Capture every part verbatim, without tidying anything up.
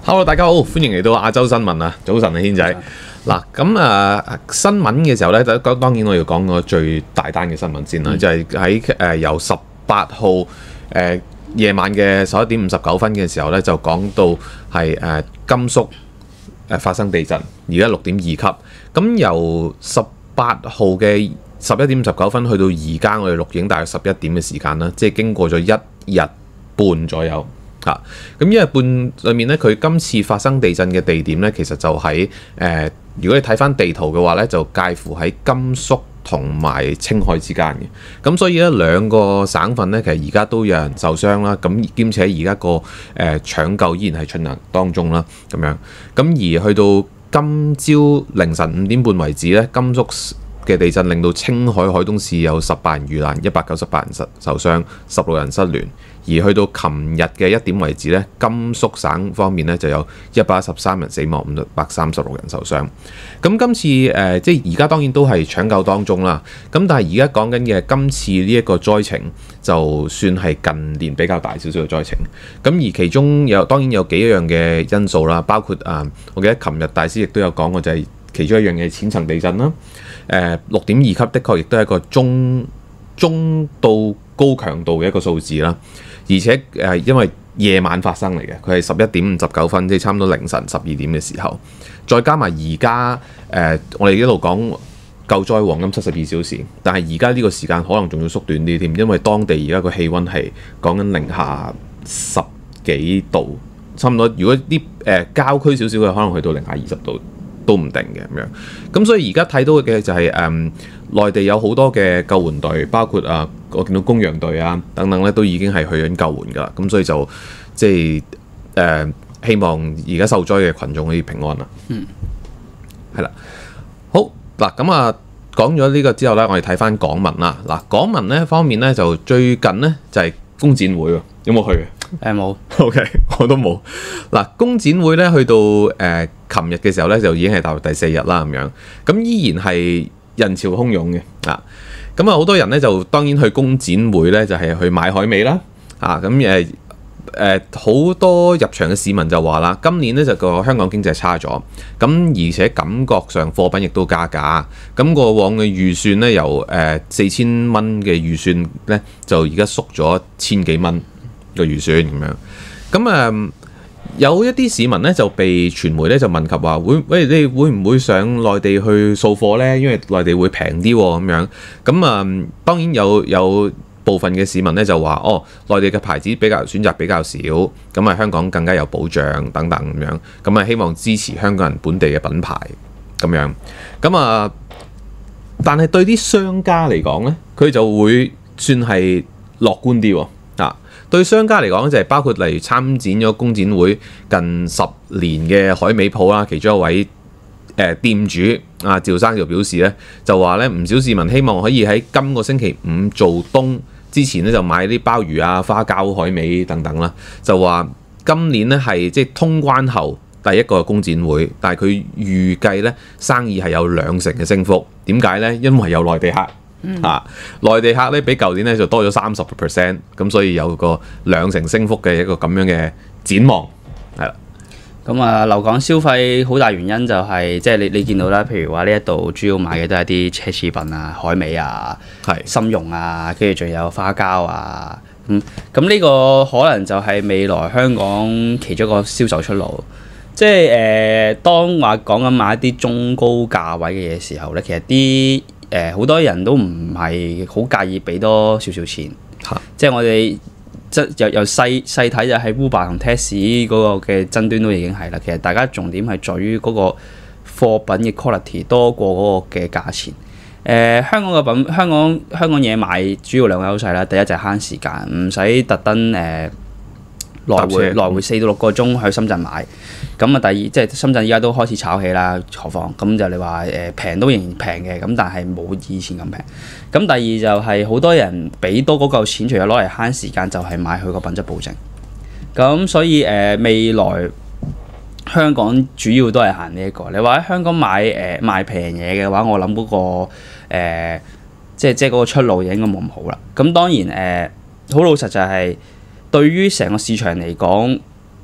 Hello， 大家好，歡迎嚟到亞洲新聞啊！早晨啊，軒仔。嗱，咁啊新聞嘅時候咧，當當然我要講個最大單嘅新聞先啦，嗯、就係喺誒由十八號誒夜晚嘅十一點五十九分嘅時候咧，就講到係誒、呃、甘肅誒發生地震，而家六點二級。咁由十八號嘅十一點五十九分去到而家，我哋錄影大約十一點嘅時間啦，即係經過咗一日半左右。嚇！咁一日半裏面咧，佢今次發生地震嘅地點咧，其實就喺誒、呃，如果你睇翻地圖嘅話咧，就介乎喺甘肅同埋青海之間嘅。咁所以咧，兩個省份咧，其實而家都有人受傷啦。咁兼且而家個誒搶救依然係進行當中啦。咁樣咁而去到今朝凌晨五點半為止咧，甘肅嘅地震令到青海海東市有十八人遇難，一百九十八人受受傷，十六人失聯。而去到琴日嘅一點為止咧，甘肅省方面咧就有一百一十三人死亡，五百三十六人受傷。咁今次誒、呃、即係而家當然都係搶救當中啦。咁但係而家講緊嘅今次呢一個災情，就算係近年比較大少少嘅災情。咁而其中有當然有幾樣嘅因素啦，包括啊、呃，我記得琴日大師亦都有講過，就係其中一樣嘅淺層地震啦。誒六點二級的確亦都係一個中中到高強度嘅一個數字啦。而且誒、呃，因為夜晚發生嚟嘅，佢係十一點五十九分，即係差唔多凌晨十二點嘅時候，再加埋而家誒，我哋一路講救災黃金七十二小時，但係而家呢個時間可能仲要縮短啲添，因為當地而家個氣温係講緊零下十幾度，差唔多。如果啲誒、呃、郊區少少嘅，可能去到零下二十度都唔定嘅咁樣。咁所以而家睇到嘅就係、是、誒、嗯、內地有好多嘅救援隊，包括啊。我見到公羊隊啊等等咧，都已經係去緊救援㗎啦。咁所以就即係誒、呃，希望而家受災嘅群眾可以平安啦。嗯，係啦。好嗱，咁啊講咗呢個之後咧，我哋睇翻港聞啦。嗱，港聞咧方面咧，就最近咧就係、是、工展會喎，有冇去嘅？誒冇。O K，我都冇。嗱，工展會咧去到誒琴日嘅時候咧，就已經係踏入第四日啦，咁樣咁依然係人潮洶湧嘅啊。咁啊，好多人咧就當然去工展會咧，就係、是、去買海味啦。啊，咁誒誒好多入場嘅市民就話啦，今年咧就個香港經濟差咗，咁而且感覺上貨品亦都加價。咁過往嘅預算咧，由誒四千蚊嘅預算咧，就而家縮咗千幾蚊嘅預算咁樣。咁啊、呃，有一啲市民咧就被傳媒咧就問及話，會喂你會唔會上內地去掃貨咧？因為內地會平啲咁樣。咁啊、呃，當然有有部分嘅市民咧就話，哦，內地嘅牌子比較選擇比較少，咁啊香港更加有保障等等咁樣。咁啊希望支持香港人本地嘅品牌咁樣。咁啊，但係對啲商家嚟講咧，佢就會算係樂觀啲喎。啊，對商家嚟講就係包括例如參展咗工展會近十年嘅海味鋪啦，其中一位誒、呃、店主啊趙生就表示咧，就話咧唔少市民希望可以喺今個星期五做冬之前咧就買啲鮑魚啊、花膠、海味等等啦，就話今年咧係即係通關後第一個工展會，但係佢預計咧生意係有兩成嘅升幅。點解咧？因為有內地客。嗯、啊，內地客咧比舊年咧就多咗三十個 percent，咁所以有個兩成升幅嘅一個咁樣嘅展望，係啦。 咁啊，留港消費好大原因就係、是、即係你你見到啦，譬如話呢一度主要買嘅都係啲奢侈品啊、海味啊、係參茸啊，跟住仲有花膠啊，咁咁呢個可能就係未來香港其中一個銷售出路。即係誒、呃，當話講緊買一啲中高價位嘅嘢時候咧，其實啲誒好多人都唔係好介意俾多少少錢，啊、即係我哋即由由細細睇就係 Uber 同 Taxi 嗰個嘅爭端都已經係啦。其實大家重點係在於嗰個貨品嘅 quality 多過嗰個嘅價錢。誒、呃、香港嘅品香港香港嘢買主要兩個優勢啦，第一就係慳時間，唔使特登誒。呃來回來回四到六個鐘去深圳買，咁啊第二即係深圳依家都開始炒起啦，何況咁就你話誒平都仍然平嘅，咁但係冇以前咁平。咁第二就係好多人俾多嗰嚿錢，除咗攞嚟慳時間，就係、是、買佢個品質保證。咁所以誒、呃、未來香港主要都係行呢一個。你話喺香港買誒、呃、賣平嘢嘅話，我諗嗰、那個、呃、即係即係嗰個出路應該冇咁好啦。咁當然誒好、呃、老實就係、是。對於成個市場嚟講，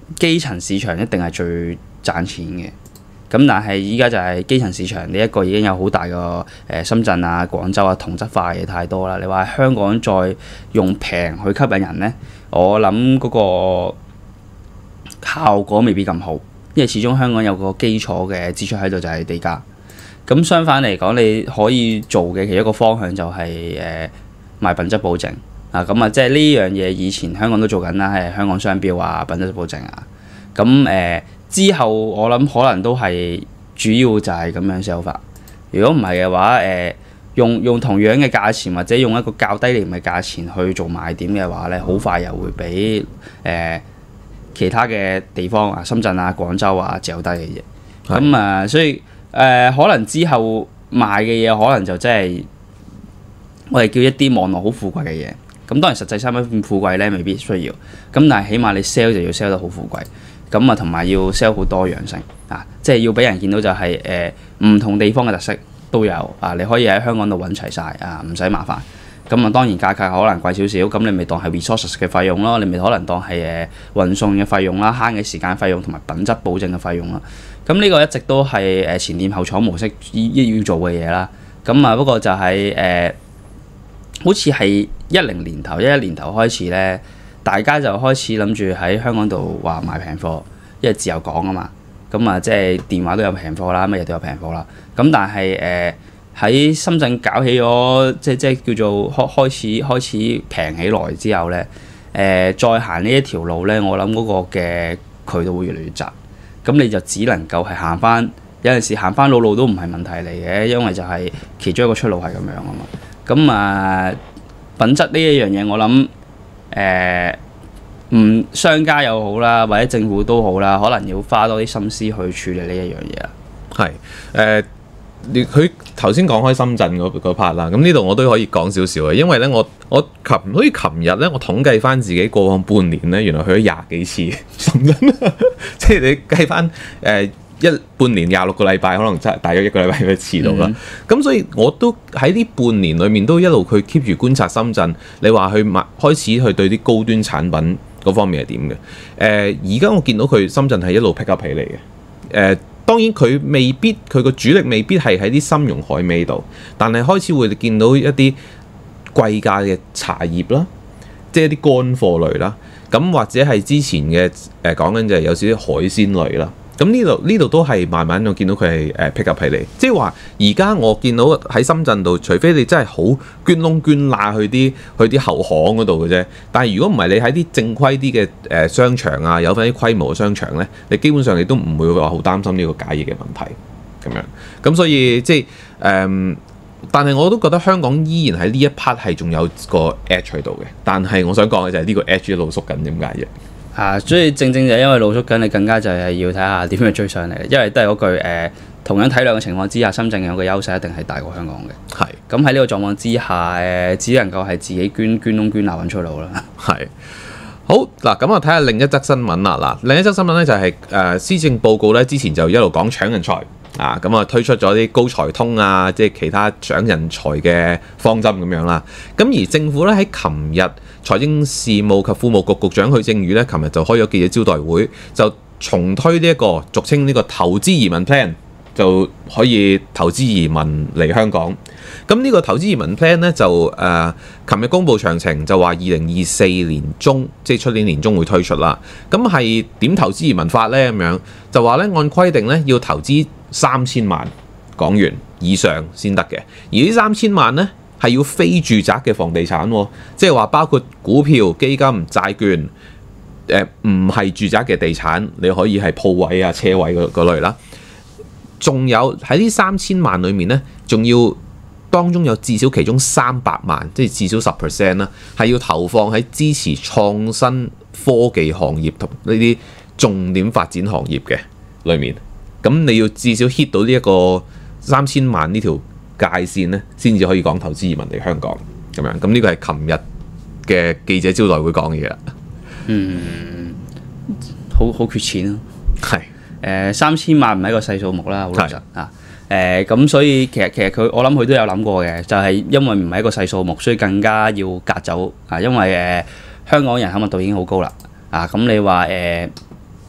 基層市場一定係最賺錢嘅。咁但係依家就係基層市場呢一個已經有好大個誒深圳啊、廣州啊同質化嘅嘢太多啦。你話香港再用平去吸引人呢，我諗嗰個效果未必咁好，因為始終香港有個基礎嘅支出喺度就係地價。咁相反嚟講，你可以做嘅其中一個方向就係誒賣品質保證啊。咁啊，即係呢樣嘢以前香港都做緊啦，係香港商標啊、品質保證啊。咁誒。呃之後我諗可能都係主要就係咁樣 sell 法。如果唔係嘅話，誒、呃、用用同樣嘅價錢或者用一個較低廉嘅價錢去做賣點嘅話咧，好快又會比誒、呃、其他嘅地方啊，深圳啊、廣州啊嚼低嘅嘢。咁啊、呃，所以誒、呃、可能之後賣嘅嘢可能就真係我哋叫一啲網絡好富貴嘅嘢。咁當然實際三分富貴咧未必需要。咁但係起碼你 sell 就要 sell 得好富貴。咁啊，同埋要 sell 好多樣性啊，即係要俾人見到就係誒唔同地方嘅特色都有啊，你可以喺香港度揾齊晒啊，唔使麻煩。咁啊，當然價格可能貴少少，咁你咪當係 resources 嘅費用咯，你咪可能當係誒運送嘅費用啦、慳嘅時間費用同埋品質保證嘅費用啦。咁呢個一直都係誒前店後廠模式要做嘅嘢啦。咁啊，不過就係、是、誒、呃，好似係一零年頭、一一年頭開始咧。大家就開始諗住喺香港度話賣平貨，因為自由港啊嘛，咁啊即係電話都有平貨啦，乜嘢都有平貨啦。咁但係誒喺深圳搞起咗，即即叫做開開始開始平起來之後咧，誒、呃、再行呢一條路咧，我諗嗰個嘅渠道會越嚟越窄。咁你就只能夠係行翻，有陣時行翻老路都唔係問題嚟嘅，因為就係其中一個出路係咁樣啊嘛。咁啊、呃、品質呢一樣嘢，我諗。誒，唔、呃、商家又好啦，或者政府都好啦，可能要花多啲心思去處理呢一樣嘢啦。係誒，你佢頭先講開深圳嗰 part 啦，咁呢度我都可以講少少嘅，因為咧我我琴好似琴日咧，我統計翻自己過往半年咧，原來去咗廿幾次深圳，即係你計翻誒。呃一半年廿六個禮拜，可能真係大約一個禮拜一次到啦。咁、嗯、所以我都喺呢半年裏面都一路去 keep 住觀察深圳。你話去買開始去對啲高端產品嗰方面係點嘅？誒、呃，而家我見到佢深圳係一路 pick up 起嚟嘅。誒、呃，當然佢未必佢個主力未必係喺啲參茸海味度，但係開始會見到一啲貴價嘅茶葉啦，即係一啲乾貨類啦。咁或者係之前嘅誒講緊就係有少少海鮮類啦。咁呢度呢度都係慢慢我見到佢係誒 pick up 起嚟，即係話而家我見到喺深圳度，除非你真係好捐窿捐罅去啲去啲後巷嗰度嘅啫。但係如果唔係你喺啲正規啲嘅誒商場啊，有翻啲規模嘅商場咧，你基本上你都唔會話好擔心呢個假嘢嘅問題咁樣。咁所以即係誒、嗯，但係我都覺得香港依然喺呢一 part 係仲有個 edge 喺度嘅。但係我想講嘅就係呢個 edge 一路縮緊，點解啫？ 啊，所以正正就係因為露宿緊，你更加就係要睇下點樣追上嚟。因為都係嗰句誒、呃，同樣體量嘅情況之下，深圳有個優勢一定係大過香港嘅。係是。咁喺呢個狀況之下，誒、呃、只能夠係自己捐捐窿捐罅揾出路啦。係。好嗱，咁我睇下另一則新聞啦。嗱，另一則新聞咧就係、是、誒、呃、施政報告咧，之前就一路講搶人才啊，咁啊推出咗啲高才通啊，即係其他搶人才嘅方針咁樣啦。咁而政府咧喺琴日，財政事務及庫務局局長許正宇咧，琴日就開咗記者招待會，就重推呢一個俗稱呢個投資移民 plan，就可以投資移民嚟香港。咁呢個投資移民 plan 咧就誒，琴日公布詳情，就話二零二四年中，即係出年年中會推出啦。咁係點投資移民法咧？咁樣就話咧，按規定咧要投資三千萬港元以上先得嘅，而呢三千萬咧，係要非住宅嘅房地產、哦，即係話包括股票、基金、債券，誒唔係住宅嘅地產，你可以係鋪位啊、車位嗰類啦。仲有喺呢三千萬裏面咧，仲要當中有至少其中三百萬，即係至少十 percent 啦，係要投放喺支持創新科技行業同呢啲重點發展行業嘅裏面。咁你要至少 hit 到呢一個三千萬呢條界線咧，先至可以講投資移民嚟香港咁樣。咁呢個係琴日嘅記者招待會講嘅嘢啦。嗯， 好好缺錢咯。係誒是、呃，三千萬唔係一個細數目啦，好老實啊。誒咁、呃，所以其實其實佢我諗佢都有諗過嘅，就係、是、因為唔係一個細數目，所以更加要隔走啊。因為誒、呃、香港人口密度已經好高啦。啊，咁你話誒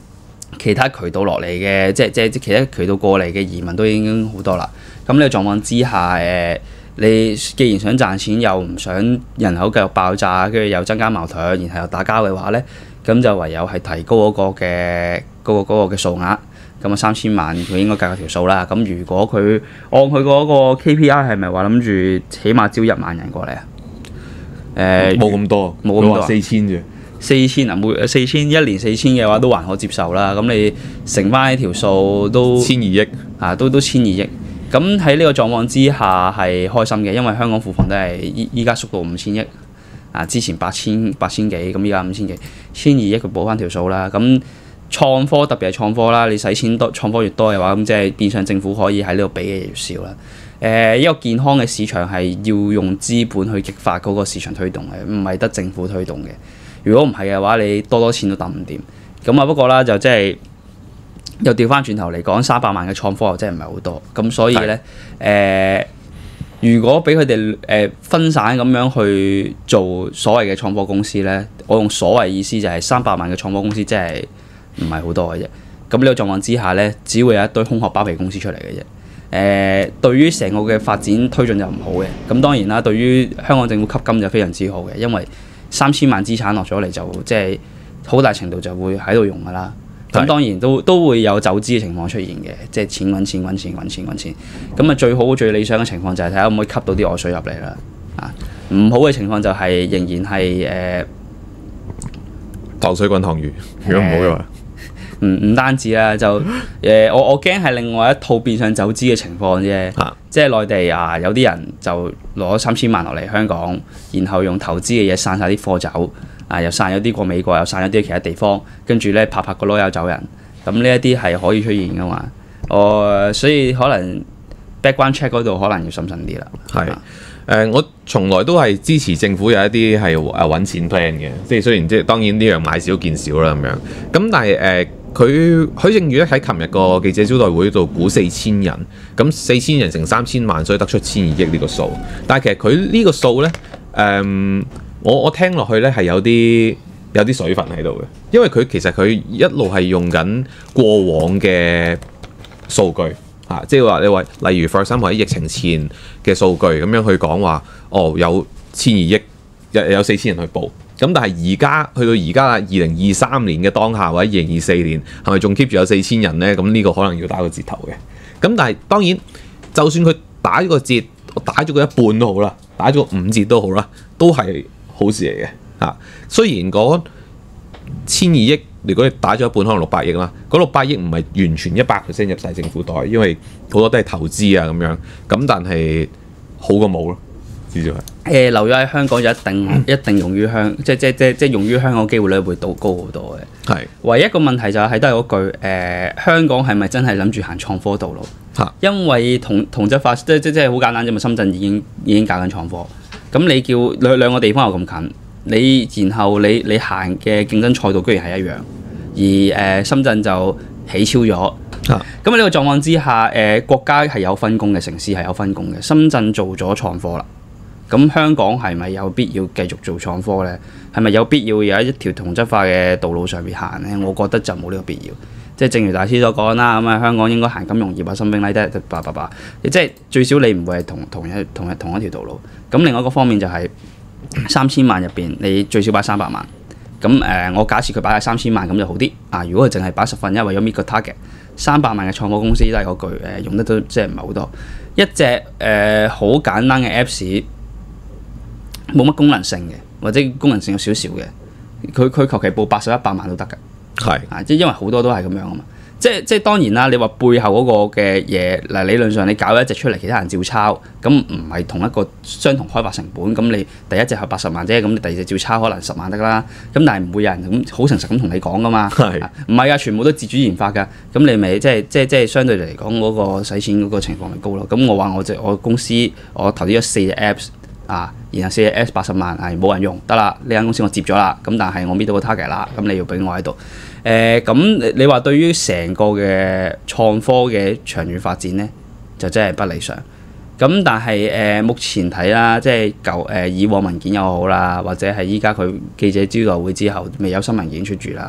其他渠道落嚟嘅，即係即係其他渠道過嚟嘅移民都已經好多啦。咁呢個狀況之下，誒你既然想賺錢，又唔想人口繼續爆炸，跟住又增加矛盾，然後又打交嘅話咧，咁就唯有係提高嗰個嘅嗰個嗰個嘅數額。咁啊三千萬佢應該計過條數啦。咁如果佢按佢嗰個 K P I 係咪話諗住起碼招一萬人過嚟啊？誒冇咁多， 冇咁多啊四千啫。 四千啊，每四千一年四千嘅話都還可接受啦。咁你乘翻呢條數都千二億啊，都都千二億。咁喺呢個狀況之下係開心嘅，因為香港庫房都係依依家縮到五千億啊，之前八千八千幾，咁依家五千幾，千二億佢補翻條數啦。咁創科特別係創科啦，你使錢多創科越多嘅話，咁即係變相政府可以喺呢度俾嘅嘢越少啦。誒、呃，一個健康嘅市場係要用資本去激發嗰個市場推動嘅，唔係得政府推動嘅。如果唔係嘅話，你多多錢都揼唔掂。咁啊不過啦，就即係又調翻轉頭嚟講，三百萬嘅創科又真係唔係好多。咁所以咧，誒是、呃，如果俾佢哋誒分散咁樣去做所謂嘅創科公司咧，我用所謂意思就係三百萬嘅創科公司真係唔係好多嘅啫。咁呢個狀況之下咧，只會有一堆空殼包皮公司出嚟嘅啫。誒、呃，對於成個嘅發展推進就唔好嘅。咁當然啦，對於香港政府吸金就非常之好嘅，因為三千萬資產落咗嚟就即係好大程度就會喺度用㗎啦。咁當然都都會有走資嘅情況出現嘅，即係錢揾錢揾錢揾錢揾錢。咁啊最好最理想嘅情況就係睇下可唔可以吸到啲外水入嚟啦。啊，唔好嘅情況就係仍然係誒糖水滾湯魚。如果唔好嘅話， 唔唔單止啦，就誒、呃、我我驚係另外一套變相走資嘅情況啫。啊、即係內地啊，有啲人就攞三千萬落嚟香港，然後用投資嘅嘢散晒啲貨走。啊！又散咗啲過美國，又散咗啲其他地方，跟住咧拍拍個籮柚走人，咁呢一啲係可以出現噶嘛？我、呃、所以可能 background check 嗰度可能要審慎啲啦。係誒、 呃，我從來都係支持政府有一啲係誒揾錢 plan 嘅，即係雖然即係當然呢樣買少見少啦咁樣。咁但係誒，佢、呃、許正宇咧喺琴日個記者招待會度估四千人，咁四千人乘三千萬，所以得出千二億呢個數。但係其實佢呢個數咧誒。呃我我聽落去咧係有啲有啲水分喺度嘅，因為佢其實佢一路係用緊過往嘅數據嚇、啊，即係話你話例如 for example 喺疫情前嘅數據咁樣去講話，哦有千二億有有四千人去報，咁但係而家去到而家二零二三年嘅當下或者二零二四年係咪仲 keep 住有四千人咧？咁呢個可能要打個折頭嘅。咁但係當然，就算佢打咗個折，我打咗個一半都好啦，打咗個五折都好啦，都係好事嚟嘅嚇，雖然嗰千二億，如果你打咗一半，可能六百億啦。嗰六百億唔係完全一百 percent 入晒政府袋，因為好多都係投資啊咁樣。咁但係好過冇咯，至少係。誒留咗喺香港就一定、嗯、一定用於香，即即即即用於香港機會率會到高好多嘅。係是。唯一一個問題就係、是、都係嗰句誒、呃，香港係咪真係諗住行創科道路？嚇、啊。因為同同質化，即即即係好簡單啫嘛。深圳已經已經搞緊創科。咁你叫兩兩個地方又咁近，你然後你你行嘅競爭賽道居然係一樣，而誒、呃、深圳就起超咗。咁喺呢個狀況之下，誒、呃、國家係有分工嘅，城市係有分工嘅。深圳做咗創科啦，咁香港係咪有必要繼續做創科咧？係咪有必要有一條同質化嘅道路上面行咧？我覺得就冇呢個必要。即係正如大師所講啦，咁啊香港應該行金融業啊、something like that，叭叭叭，即係最少你唔會係同同一同一同一條道路。咁另外一個方面就係、是、三千萬入邊，你最少擺三百萬。咁誒、呃，我假設佢擺喺三千萬咁就好啲。啊，如果佢淨係擺十分一，為咗 meet 個 target，三百萬嘅創科公司都係嗰句誒、呃，用得到即係唔係好多。一隻誒好、呃、簡單嘅 Apps，冇乜功能性嘅，或者功能性有少少嘅，佢佢求其報八十一百萬都得㗎。係啊，即係因為好多都係咁樣啊嘛，即係即係當然啦。你話背後嗰個嘅嘢嗱，理論上你搞一隻出嚟，其他人照抄，咁唔係同一個相同開發成本。咁你第一隻係八十萬啫，咁你第二隻照抄可能十萬得啦。咁但係唔會有人咁好誠實咁同你講噶嘛。係唔係啊？全部都自主研發㗎。咁你咪即係即係即係相對嚟講嗰個使錢嗰個情況咪高咯。咁我話我隻我公司我投資咗四隻 Apps 啊，然後四隻 Apps 八十萬係冇人用得啦。呢間公司我接咗啦。咁但係我搣到個 target 啦。咁你要俾我喺度。誒咁、呃、你話對於成個嘅創科嘅長遠發展咧，就真係不理想。咁但係誒、呃、目前睇啦，即係舊誒以往文件又好啦，或者係依家佢記者招待會之後未有新文件出住啦。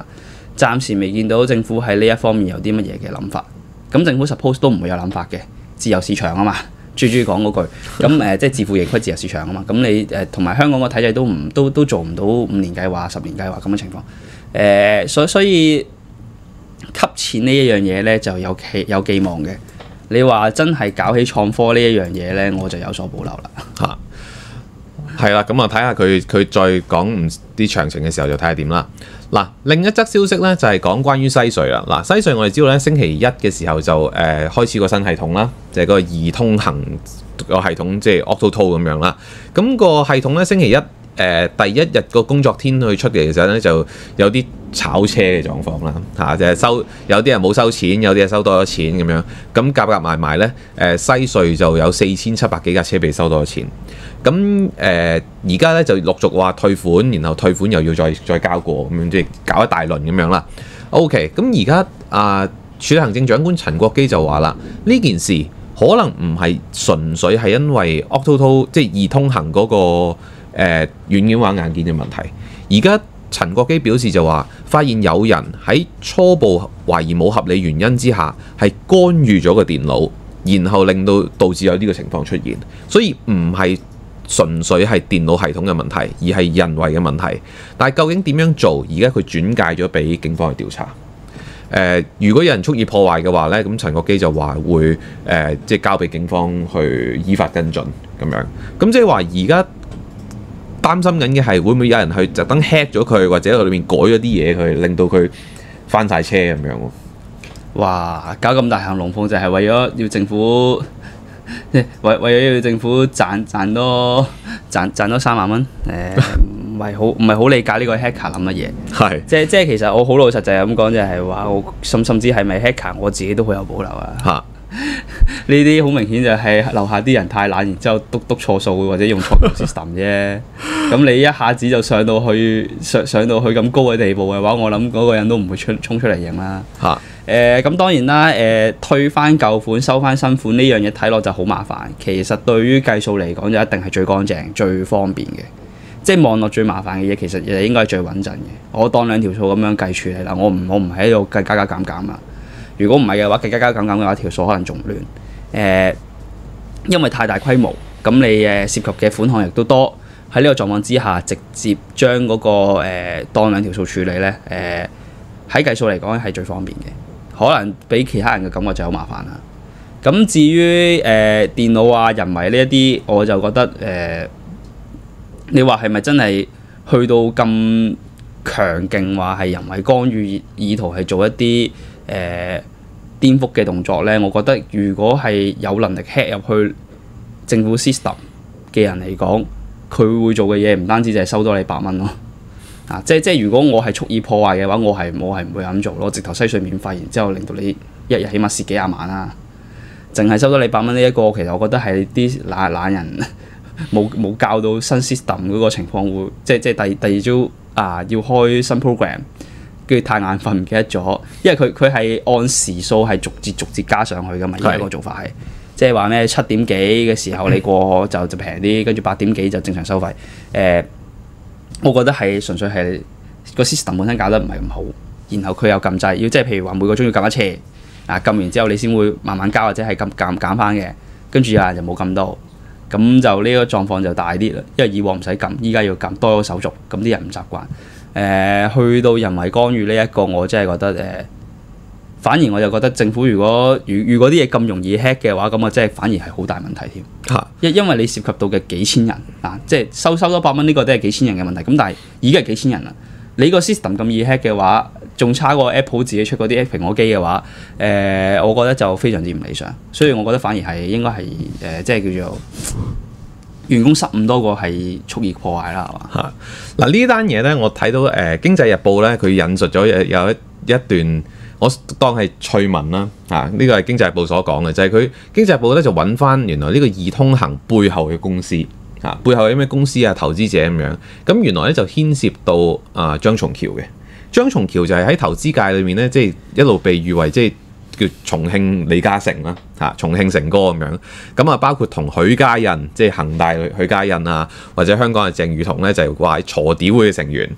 暫時未見到政府喺呢一方面有啲乜嘢嘅諗法。咁政府 suppose 都唔會有諗法嘅，自由市場啊嘛，最中意講嗰句。咁誒、呃、即係自負盈虧，自由市場啊嘛。咁你誒同埋香港個體制都唔都都做唔到五年計劃、十年計劃咁嘅情況。誒、呃，所所以吸錢呢一樣嘢咧就有期有寄望嘅。你話真係搞起創科呢一樣嘢咧，我就有所保留啦。 嚇，係啦，咁啊睇下佢佢再講唔啲詳情嘅時候就睇下點啦。嗱，另一則消息咧就係、是、講關於西隧啦。嗱，西隧我哋知道咧星期一嘅時候就誒、呃、開始個新系統啦，就係、是、個易通行個系統，即係 Auto-Toll 咁樣啦。咁、那個系統咧星期一誒、呃、第一日個工作天去出嘅時候咧就有啲炒車嘅狀況啦，嚇、啊、就係、是、收有啲人冇收錢，有啲人收多咗錢咁樣，咁夾夾埋埋咧誒西隧就有四千七百幾架車被收多咗錢，咁誒而家咧就陸續話退款，然後退款又要再再交過咁樣，即係搞一大輪咁樣啦。OK， 咁而家啊，署理行政長官陳國基就話啦，呢件事可能唔係純粹係因為 Auto-Toll 即係易通行嗰、那個誒、呃、軟件或硬件嘅問題，而家。陳國基表示就話，發現有人喺初步懷疑冇合理原因之下，係干預咗個電腦，然後令到導致有呢個情況出現。所以唔係純粹係電腦系統嘅問題，而係人為嘅問題。但係究竟點樣做？而家佢轉介咗俾警方去調查。誒、呃，如果有人蓄意破壞嘅話咧，咁陳國基就話會誒、呃，即係交俾警方去依法跟進咁樣。咁即係話而家。擔心緊嘅係會唔會有人去特登 hack 咗佢，或者喺裏面改咗啲嘢佢，令到佢翻晒車咁樣喎。 哇！搞咁大行龍鳳就係為咗要政府，為為咗要政府賺賺多賺賺多三萬蚊。誒唔係好唔係好理解呢個 hacker 諗乜嘢。係。即即係其實我好老實就係咁講，就係話我甚甚至係咪 hacker 我自己都好有保留啊。嚇！呢啲好明顯就係樓下啲人太懶，然之後篤篤錯數或者用錯 system 啫。咁你一下子就上到去上上到去咁高嘅地步嘅話，我諗嗰個人都唔會出衝出嚟認啦。嚇、啊！誒咁、呃、當然啦，誒、呃、退翻舊款收翻新款呢樣嘢睇落就好麻煩。其實對於計數嚟講就一定係最乾淨、最方便嘅。即係望落最麻煩嘅嘢，其實亦應該係最穩陣嘅。我當兩條數咁樣計處理啦，我唔我唔喺度計加加減減啦。如果唔係嘅話，計加加減減嘅話，條數可能仲亂。誒、呃，因為太大規模，咁你誒涉及嘅款項亦都多。喺呢個狀況之下，直接將嗰、那個誒、呃、當兩條數處理咧，誒、呃、喺計數嚟講係最方便嘅。可能俾其他人嘅感覺就好麻煩啦。咁至於誒、呃、電腦啊、人為呢一啲，我就覺得誒、呃，你話係咪真係去到咁強勁，話係人為干預，意圖係做一啲誒、呃、顛覆嘅動作咧？我覺得如果係有能力 hack 入去政府 system 嘅人嚟講，佢會做嘅嘢唔單止就係收多你百蚊咯。啊，即即如果我係蓄意破壞嘅話，我係我係唔會咁做咯。直頭西隧免費，然之後令到你一日起碼蝕幾廿萬啦。淨係收多你百蚊呢一個，其實我覺得係啲懶懶人冇冇教到新 system 嗰個情況會，即即第第二朝啊要開新 program，跟住太眼瞓唔記得咗，因為佢佢係按時數係逐節逐節加上去噶嘛，而家個做法係即係話咩七點幾嘅時候你過就就平啲，跟住八點幾就正常收費。誒、呃，我覺得係純粹係個 system 本身搞得唔係咁好，然後佢又撳掣，要即係譬如話每個鐘要撳一次。啊！撳完之後你先會慢慢交或者係撳減減翻嘅，跟住有人就冇撳到，咁就呢個狀況就大啲啦。因為以往唔使撳，依家要撳多咗手續，咁啲人唔習慣。誒、呃，去到人為干預呢一個，我真係覺得誒、呃，反而我就覺得政府如果如如果啲嘢咁容易 hack 嘅話，咁啊真係反而係好大問題添。嚇！因因為你涉及到嘅幾千人啊，即係收收多百蚊呢個都係幾千人嘅問題。咁但係已經係幾千人啦，你個 system 咁易 hack 嘅話，仲差過 Apple 自己出嗰啲蘋果機嘅話，誒、呃，我覺得就非常之唔理想。所以我覺得反而係應該係誒、呃，即係叫做員工失誤多過係蓄意破壞啦，係嘛？ 嚇！嗱呢單嘢咧，我睇到誒、呃《經濟日報》咧，佢引述咗有一一段，我當係趣聞啦。嚇、啊，呢、這個係《經濟日報》所講嘅，就係、是、佢《經濟日報》咧就揾翻原來呢個易通行背後嘅公司。嚇、啊，背後有咩公司啊？投資者咁樣。咁原來咧就牽涉到啊張松橋嘅。張松橋就係喺投資界裏面咧，即係一路被譽為即係叫重慶李嘉誠啦，嚇重慶成哥咁樣。咁啊，包括同許家印，即係恒大許家印啊，或者香港嘅鄭裕彤咧，就係話喺鋤屌會嘅成員。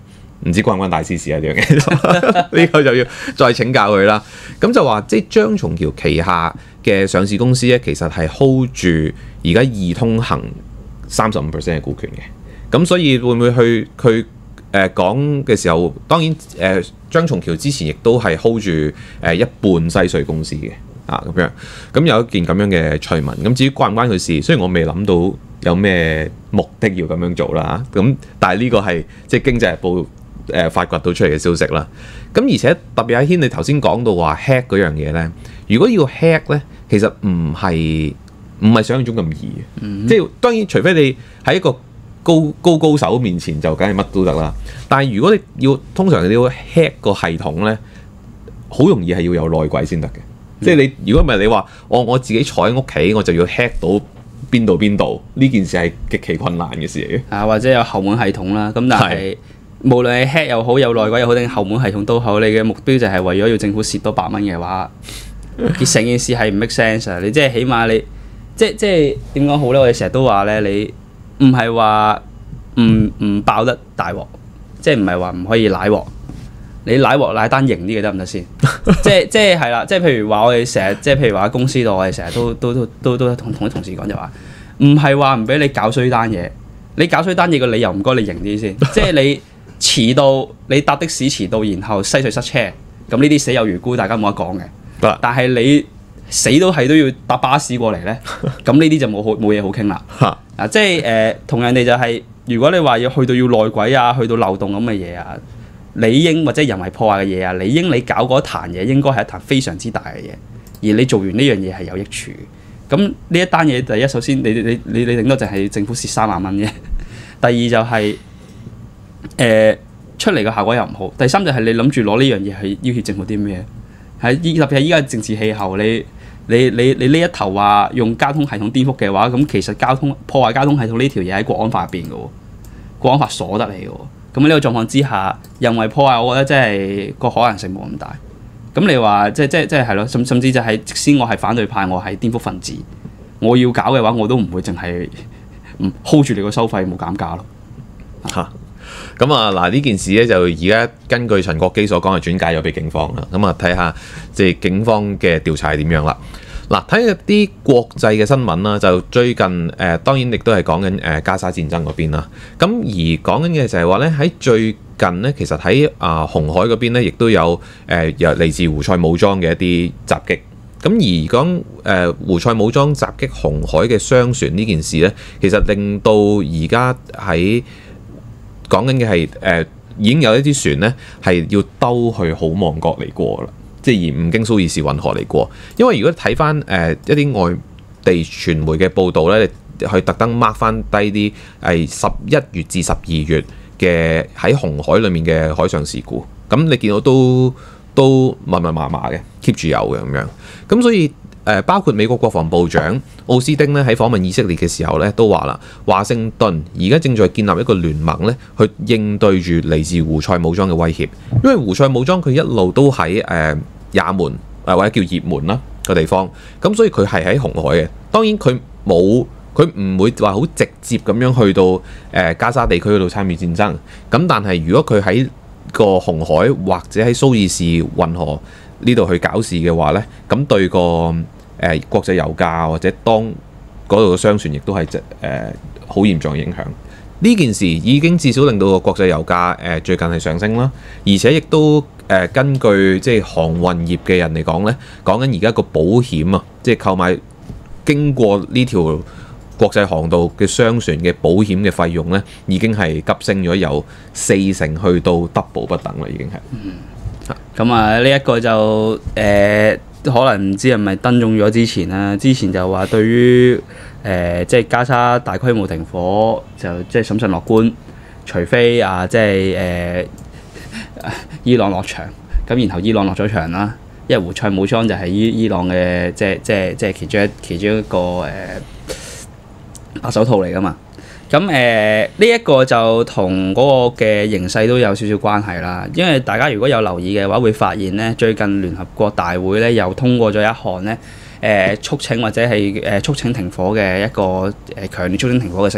唔知關唔關大師事啊？呢樣嘢呢個就要再請教佢啦。咁就話即係張松橋旗下嘅上市公司咧，其實係 hold 住而家易通行三十五 percent 嘅股權嘅。咁所以會唔會去佢誒講嘅時候，當然誒、呃、張松橋之前亦都係 hold 住誒、呃、一半西隧公司嘅啊咁樣。咁有一件咁樣嘅趣聞。咁至於關唔關佢事，雖然我未諗到有咩目的要咁樣做啦。咁但係呢個係即係經濟日報。誒、呃、發掘到出嚟嘅消息啦，咁而且特別阿軒你頭先講到話 hack 嗰樣嘢咧，如果要 hack 咧，其實唔係唔係想象中咁易嘅，嗯、即係當然除非你喺一個高高高手面前就梗係乜都得啦，但係如果你要通常你要 hack 個系統咧，好容易係要有內鬼先得嘅，嗯、即係你如果唔係你話我我自己坐喺屋企我就要 hack 到邊度邊度，呢件事係極其困難嘅事嚟嘅，啊或者有後門系統啦，咁但係。無論係 hack 又好，有內鬼又好，定後門系統都好，你嘅目標就係為咗要政府蝕多百蚊嘅話，成件事係唔 make sense 啊！你即係起碼你即即係點講好咧？我哋成日都話咧，你唔係話唔唔爆得大鑊，即係唔係話唔可以舐鑊，你舐鑊舐單型啲嘅得唔得先？即係即係係啦，即係譬如話我哋成日即係譬如話喺公司度，我哋成日都都都都都同同啲同事講就話，唔係話唔俾你搞衰單嘢，你搞衰單嘢嘅理由唔該你型啲先，即係你。遲到，你搭的士遲到，然後西隧塞車，咁呢啲死有餘辜，大家冇得講嘅。But, 但係你死都係都要搭巴士過嚟咧，咁呢啲就冇好冇嘢好傾啦。啊，即係誒、呃，同人哋就係、是，如果你話要去到要內鬼啊，去到漏洞咁嘅嘢啊，理應或者人為破壞嘅嘢啊，理應你搞嗰壇嘢應該係一壇非常之大嘅嘢，而你做完呢樣嘢係有益處。咁呢一單嘢，第一首先你你你你頂多就係政府蝕三萬蚊啫。第二就係、是。誒、呃、出嚟嘅效果又唔好。第三就係你諗住攞呢樣嘢去要挾政府啲咩？喺依特別係依家政治氣候，你你你你呢一頭話用交通系統顛覆嘅話，咁其實交通破壞交通系統呢條嘢喺國安法入邊嘅喎，國安法鎖得你嘅喎。咁呢個狀況之下，人為破壞，我覺得真係個可能性冇咁大。咁你話即即即係咯，甚甚至就係即使我係反對派，我係顛覆分子，我要搞嘅話，我都唔會淨係唔 hold 住你個收費冇減價咯。 嚇！咁啊嗱，呢件事咧就而家根據陳國基所講，係轉介咗俾警方啦。咁啊睇下即係警方嘅調查係點樣啦。嗱，睇下啲國際嘅新聞啦，就最近誒、呃、當然亦都係講緊誒加沙戰爭嗰邊啦。咁而講緊嘅就係話咧，喺最近咧，其實喺啊、呃、紅海嗰邊咧，亦都有誒由嚟自胡塞武裝嘅一啲襲擊。咁而講誒、呃、胡塞武裝襲擊紅海嘅商船呢件事咧，其實令到而家喺講緊嘅係誒已經有一啲船咧係要兜去好望角嚟過啦，即係而唔經蘇伊士運河嚟過。因為如果睇翻誒一啲外地傳媒嘅報導咧，去特登 mark 翻低啲係十一月至十二月嘅喺紅海裡面嘅海上事故，咁你見到都都密密麻麻嘅 keep 住有嘅咁樣。咁所以誒、呃、包括美國國防部長奧斯汀咧喺訪問以色列嘅時候咧都話啦，華盛頓而家正在建立一個聯盟咧，去應對住嚟自胡塞武裝嘅威脅。因為胡塞武裝佢一路都喺誒、呃、也門誒、呃、或者叫葉門啦個地方，咁所以佢係喺紅海嘅。當然佢冇佢唔會話好直接咁樣去到誒、呃、加沙地區嗰度參與戰爭。咁但係如果佢喺個紅海或者喺蘇伊士運河呢度去搞事嘅話咧，咁對個誒、呃、國際油價或者當嗰度嘅商船亦都係誒好嚴重嘅影響。呢件事已經至少令到個國際油價誒、呃、最近係上升啦，而且亦都誒、呃、根據即係航運業嘅人嚟講咧，講緊而家個保險啊，即係購買經過呢條國際航道嘅商船嘅保險嘅費用咧，已經係急升咗有四成去到 double 不等啦，已經係。嗯咁啊，呢一個就誒、呃，可能唔知係咪登中咗之前啦。之前就話對於誒、呃，即係加沙大規模停火，就即係審慎樂觀，除非啊，即係誒、呃，伊朗落場，咁然後伊朗落咗場啦，因為胡塞武裝就係伊伊朗嘅，即係即係即係其中一其中一個誒、呃、白手套嚟噶嘛。咁誒呢一個就同嗰個嘅形勢都有少少關係啦，因為大家如果有留意嘅話，會發現咧最近聯合國大會咧又通過咗一項咧誒促請或者係誒促請停火嘅一個誒強烈促請停火嘅聲明。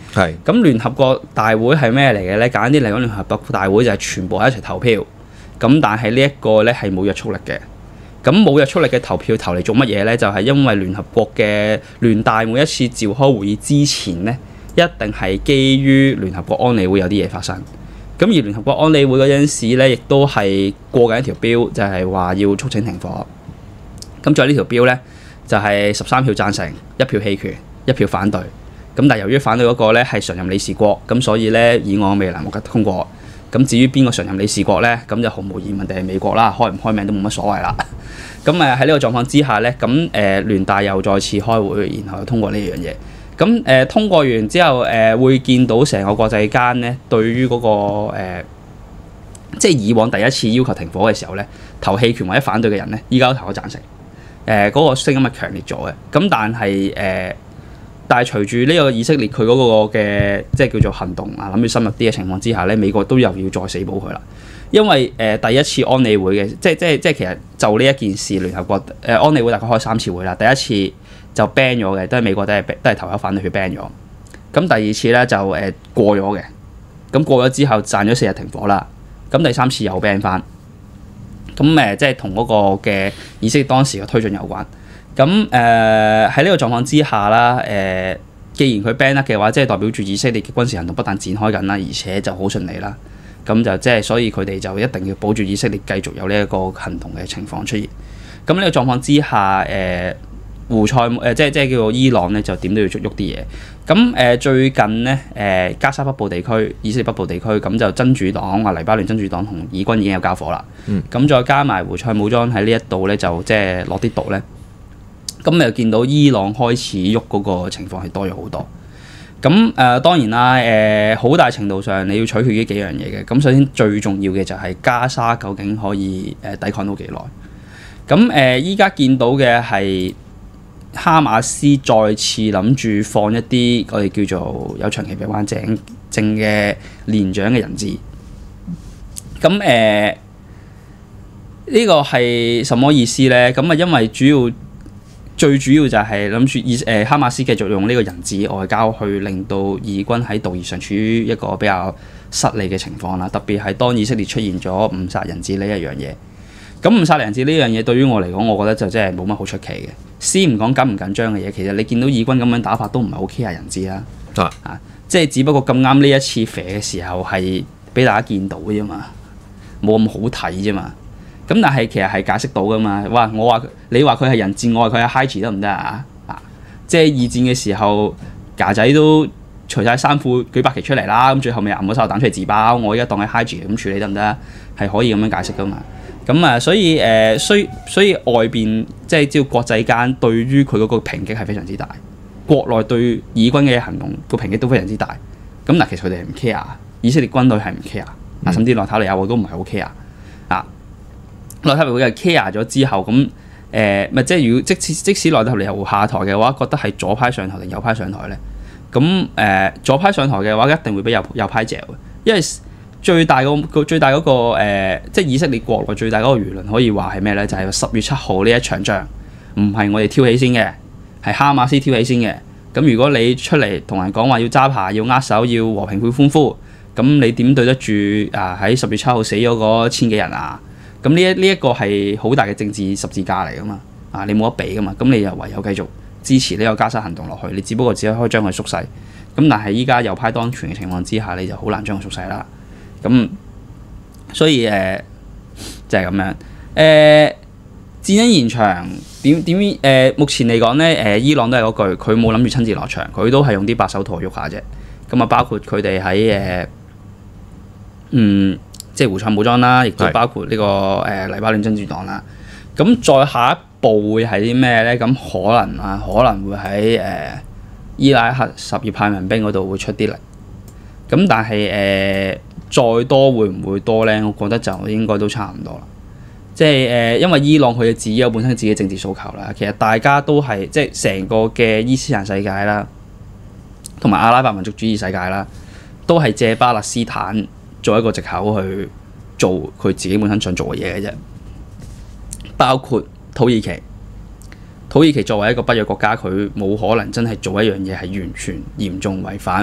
係。 咁聯合國大會係咩嚟嘅咧？簡單啲嚟講，聯合國大會就係全部喺一齊投票。咁但係呢一個咧係冇約束力嘅。咁冇約束力嘅投票投嚟做乜嘢咧？就係、是、因為聯合國嘅聯大每一次召開會議之前咧，一定係基於聯合國安理會有啲嘢發生。咁而聯合國安理會嗰陣時咧，亦都係過緊一條標，就係、是、話要促請停火。咁在呢條標咧，就係十三票贊成，一票棄權，一票反對。咁但係由於反對嗰個咧係常任理事國，咁所以咧議案未能獲得通過。咁至於邊個常任理事國咧，咁就毫無疑問地係美國啦，開唔開名都冇乜所謂啦。咁誒喺呢個狀況之下咧，咁誒、呃、聯大又再次開會，然後通過呢樣嘢。咁誒、呃、通過完之後，誒、呃、會見到成個國際間咧，對於嗰、那個、呃、即係以往第一次要求停火嘅時候咧，投棄權或者反對嘅人咧，依家都投咗贊成。誒、呃、嗰、那個聲音係強烈咗嘅。咁但係誒。呃但係隨住呢個以色列佢嗰個嘅即係叫做行動啊，諗住深入啲嘅情況之下咧，美國都又要再死保佢啦。因為誒、呃、第一次安理會嘅，即係即係即係其實就呢一件事，聯合國誒、呃、安理會大概開三次會啦。第一次就 ban 咗嘅，都係美國都係都係投有反對去 ban 咗。咁第二次咧就誒、呃、過咗嘅，咁過咗之後賺咗四日停火啦。咁第三次又 ban 翻，咁誒、呃、即係同嗰個嘅以色列當時嘅推進有關。咁誒喺呢個狀況之下啦，誒、呃、既然佢 ban 得嘅話，即係代表住以色列嘅軍事行動不但展開緊啦，而且就好順利啦。咁就即係所以佢哋就一定要保住以色列繼續有呢一個行動嘅情況出現。咁呢個狀況之下，誒、呃、胡塞誒、呃、即係即係叫做伊朗咧，就點都要喐喐啲嘢。咁誒、呃、最近咧，誒、呃、加沙北部地區、以色列北部地區，咁就真主黨啊、黎巴嫩真主黨同以軍已經有交火啦。咁、嗯、再加埋胡塞武裝喺呢一度咧，就即係落啲毒咧。咁你又見到伊朗開始喐嗰個情況係多咗好多。咁誒、呃、當然啦，誒、呃、好大程度上你要取決於幾樣嘢嘅。咁首先最重要嘅就係加沙究竟可以誒、呃、抵抗到幾耐。咁誒依家見到嘅係哈馬斯再次諗住放一啲我哋叫做有長期病患症症嘅年長嘅人質。咁誒呢個係什麼意思咧？咁啊因為主要最主要就係諗住以誒哈馬斯繼續用呢個人質外交去令到以軍喺道義上處於一個比較失利嘅情況啦。特別係當以色列出現咗誤殺人質呢一樣嘢，咁誤殺人質呢樣嘢對於我嚟講，我覺得就真係冇乜好出奇嘅。先唔講緊唔緊張嘅嘢，其實你見到以軍咁樣打法都唔係好 care 人質啦。啊，啊，即係只不過咁啱呢一次射嘅時候係俾大家見到啫嘛，冇咁好睇啫嘛。咁但係其實係解釋到噶嘛，哇！我話你話佢係人質，我話佢係 Haji 得唔得啊？啊，即係二戰嘅時候，架仔都除晒衫褲舉白旗出嚟啦，咁最後咪揞咗手榴彈出嚟自爆。我而家當係 Haji 咁處理得唔得？係可以咁樣解釋噶嘛。咁啊，所以誒，所以所以外邊即係只要國際間對於佢嗰個抨擊係非常之大，國內對以軍嘅行動個抨擊都非常之大。咁嗱，其實佢哋係唔 care，以色列軍隊係唔 care，啊，甚至內塔尼亞胡都唔係好 care 啊。內塔尼亞胡係 care 咗之後，咁誒咪即係如果即使即使內塔尼亞胡下台嘅話，覺得係左派上台定右派上台咧？咁誒、呃、左派上台嘅話，一定會俾右右派嚼嘅，因為最大個最大嗰、那個、呃、即係以色列國內最大嗰個輿論可以話係咩咧？就係、是、十月七號呢一場仗，唔係我哋挑起先嘅，係哈馬斯挑起先嘅。咁如果你出嚟同人講話要揸牌、要握手、要和平會歡呼，咁你點對得住啊？喺十月七號死咗嗰千幾人啊？咁呢一呢一個係好大嘅政治十字架嚟噶嘛？啊，你冇得比噶嘛？咁你又唯有繼續支持呢個加沙行動落去，你只不過只可以將佢縮細。咁但係依家右派當權嘅情況之下，你就好難將佢縮細啦。咁所以誒、呃、就係、是、咁樣誒、呃、戰爭延長點點誒？目前嚟講咧，誒、呃、伊朗都係嗰句，佢冇諗住親自落場，佢都係用啲白手套喐下啫。咁啊，包括佢哋喺誒嗯。即係胡塞武裝啦，亦都包括呢、這個誒、呃、黎巴嫩真主黨啦。咁再下一步會係啲咩咧？咁可能啊，可能會喺誒、呃、伊拉克什葉派民兵嗰度會出啲力。咁但係誒、呃、再多會唔會多咧？我覺得就應該都差唔多啦。即係誒、呃，因為伊朗佢自己有本身自己嘅政治訴求啦。其實大家都係即係成個嘅伊斯蘭世界啦，同埋阿拉伯民族主義世界啦，都係借巴勒斯坦做一個藉口去做佢自己本身想做嘅嘢嘅啫，包括土耳其。土耳其作為一個北約國家，佢冇可能真係做一樣嘢係完全嚴重違反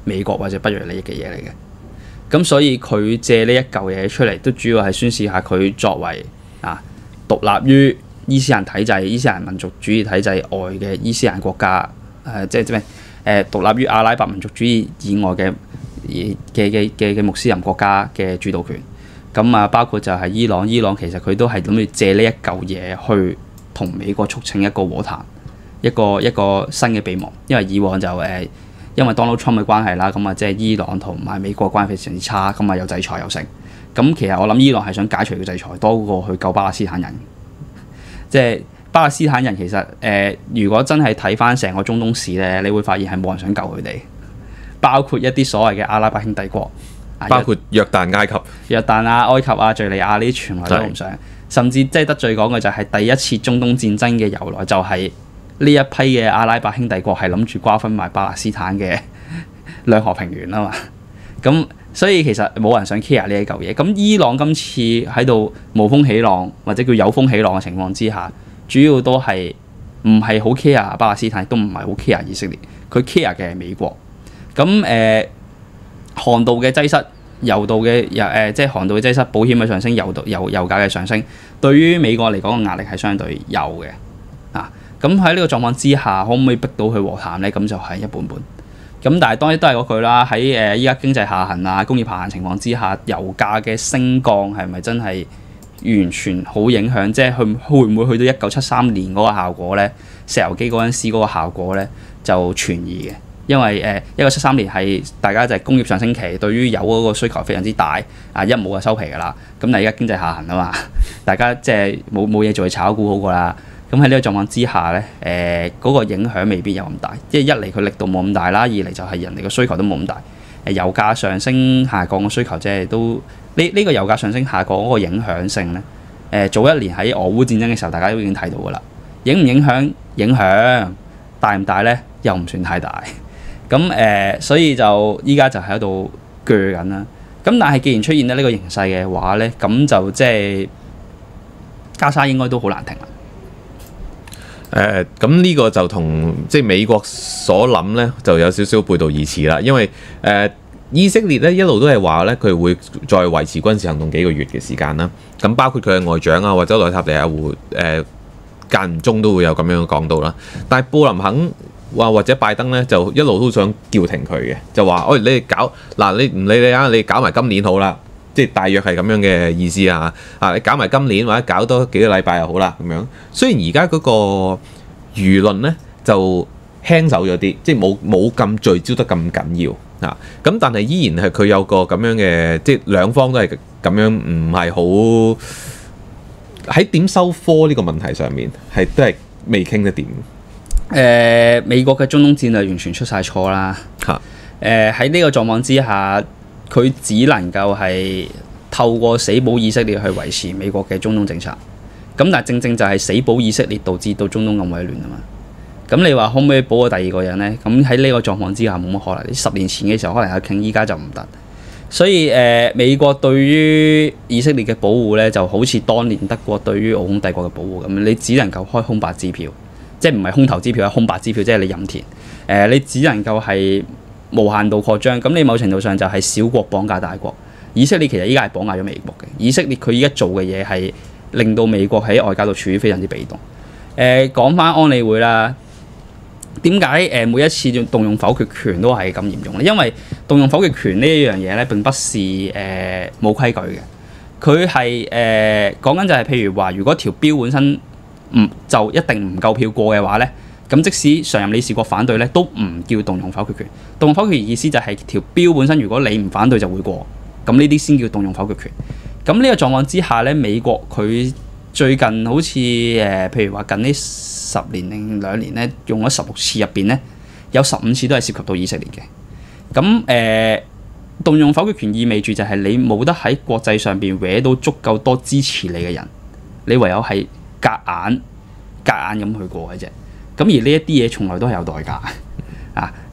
美國或者北約利益嘅嘢嚟嘅。咁所以佢借呢一嚿嘢出嚟，都主要係宣示下佢作為啊獨立於伊斯蘭體制、伊斯蘭民族主義體制外嘅伊斯蘭國家，誒、呃、即係咩誒獨立於阿拉伯民族主義以外嘅嘅嘅嘅嘅穆斯林國家嘅主導權。咁啊，包括就係伊朗，伊朗其實佢都係諗住借呢一嚿嘢去同美國促請一個和談，一個一個新嘅備忘。因為以往就誒、呃、因為 Donald Trump 嘅關係啦，咁啊即係伊朗同埋美國關係非常之差，咁啊有制裁有成。咁其實我諗伊朗係想解除個制裁多過去救巴勒斯坦人。即係巴勒斯坦人其實誒、呃，如果真係睇翻成個中東史咧，你會發現係冇人想救佢哋，包括一啲所謂嘅阿拉伯兄弟國， 包括約旦、埃及、 約旦啊、埃及啊、敍利亞呢啲全部都唔想，甚至即係得罪講嘅就係第一次中東戰爭嘅由來就係呢一批嘅阿拉伯兄弟國係諗住瓜分埋巴勒斯坦嘅兩河平原啊嘛，咁。所以其實冇人想 care 呢一嚿嘢。咁伊朗今次喺度無風起浪，或者叫有風起浪嘅情況之下，主要都係唔係好 care 巴勒斯坦，都唔係好 care 以色列。佢 care 嘅係美國。咁誒、呃，航道嘅擠塞、油道嘅油誒，即係航道嘅擠塞、保險嘅上升、油道油油價嘅上升，對於美國嚟講嘅壓力係相對有嘅。啊，咁喺呢個狀況之下，可唔可以逼到佢和談咧？咁就係一半半。咁但係當然都係嗰句啦，喺誒依家經濟下行啊、工業下行情況之下，油價嘅升降係咪真係完全好影響？即係佢會唔會去到一九七三年嗰個效果咧？石油機嗰陣時嗰個效果咧就存疑嘅，因為誒一九七三年係大家就係工業上升期，對於油嗰個需求非常之大，啊一冇就收皮㗎啦。咁但係而家經濟下行啊嘛，大家即係冇冇嘢做去炒股好過啦。咁喺呢個狀況之下咧，誒、呃、嗰、那個影響未必有咁大，即係一嚟佢力度冇咁大啦，二嚟就係人哋嘅需求都冇咁大。誒、呃、油價上升下降嘅需求即係都呢呢、這個油價上升下降嗰個影響性咧，誒、呃、早一年喺俄烏戰爭嘅時候，大家都已經睇到㗎啦。影唔影響？影響大唔大咧？又唔算太大。咁誒、呃，所以就依家就喺度鋸緊啦。咁但係既然出現咧呢個形勢嘅話咧，咁就即係加沙應該都好難停啦。 誒咁呢個就同即係美國所諗咧，就有少少背道而馳啦。因為誒、呃、以色列咧一路都係話咧，佢會再維持軍事行動幾個月嘅時間啦。咁包括佢嘅外長啊，或者內塔尼亞胡誒間唔中都會有咁樣講到啦。但係布林肯話或者拜登咧，就一路都想叫停佢嘅，就話：喂、哎，你哋搞嗱，你唔理你啊，你搞埋今年好啦。即係大約係咁樣嘅意思啊！啊，你搞埋今年或者搞多幾個禮拜又好啦咁樣。雖然而家嗰個輿論咧就輕手咗啲，即係冇冇咁聚焦得咁緊要啊。咁但係依然係佢有個咁樣嘅，即係兩方都係咁樣，唔係好喺點收科呢個問題上面係都係未傾得掂。誒、 呃，美國嘅中東戰略完全出晒錯啦！嚇、啊！誒喺呢個狀況之下。佢只能夠係透過死保以色列去維持美國嘅中東政策，咁但係正正就係死保以色列導致到中東咁混亂啊嘛。咁你話可唔可以保個第二個人呢？咁喺呢個狀況之下冇乜可能。十年前嘅時候可能有傾，依家就唔得。所以誒、呃，美國對於以色列嘅保護呢，就好似當年德國對於奧匈帝國嘅保護咁，你只能夠開空白支票，即係唔係空頭支票，係空白支票，即係你任填。誒、呃，你只能夠係無限度擴張，咁你某程度上就係小國綁架大國。以色列其實依家係綁架咗美國嘅。以色列佢依家做嘅嘢係令到美國喺外交度處於非常之被動。誒、呃，講翻安理會啦，點解誒每一次動用否決權都係咁嚴重咧？因為動用否決權呢一樣嘢咧，並不是誒冇、呃、規矩嘅。佢係誒講緊就係譬如話，如果條標本身唔就一定唔夠票過嘅話咧。咁即使常任理事國反對咧，都唔叫動用否決權。動用否決權意思就係條標本身，如果你唔反對就會過，咁呢啲先叫動用否決權。咁呢個狀況之下咧，美國佢最近好似誒、呃，譬如話近呢十年定兩年咧，用咗十六次入邊咧，有十五次都係涉及到以色列嘅。咁誒、呃，動用否決權意味住就係你冇得喺國際上邊搲到足夠多支持你嘅人，你唯有係夾硬夾硬咁去過嘅啫。咁而呢一啲嘢從來都係有代價啊！誒、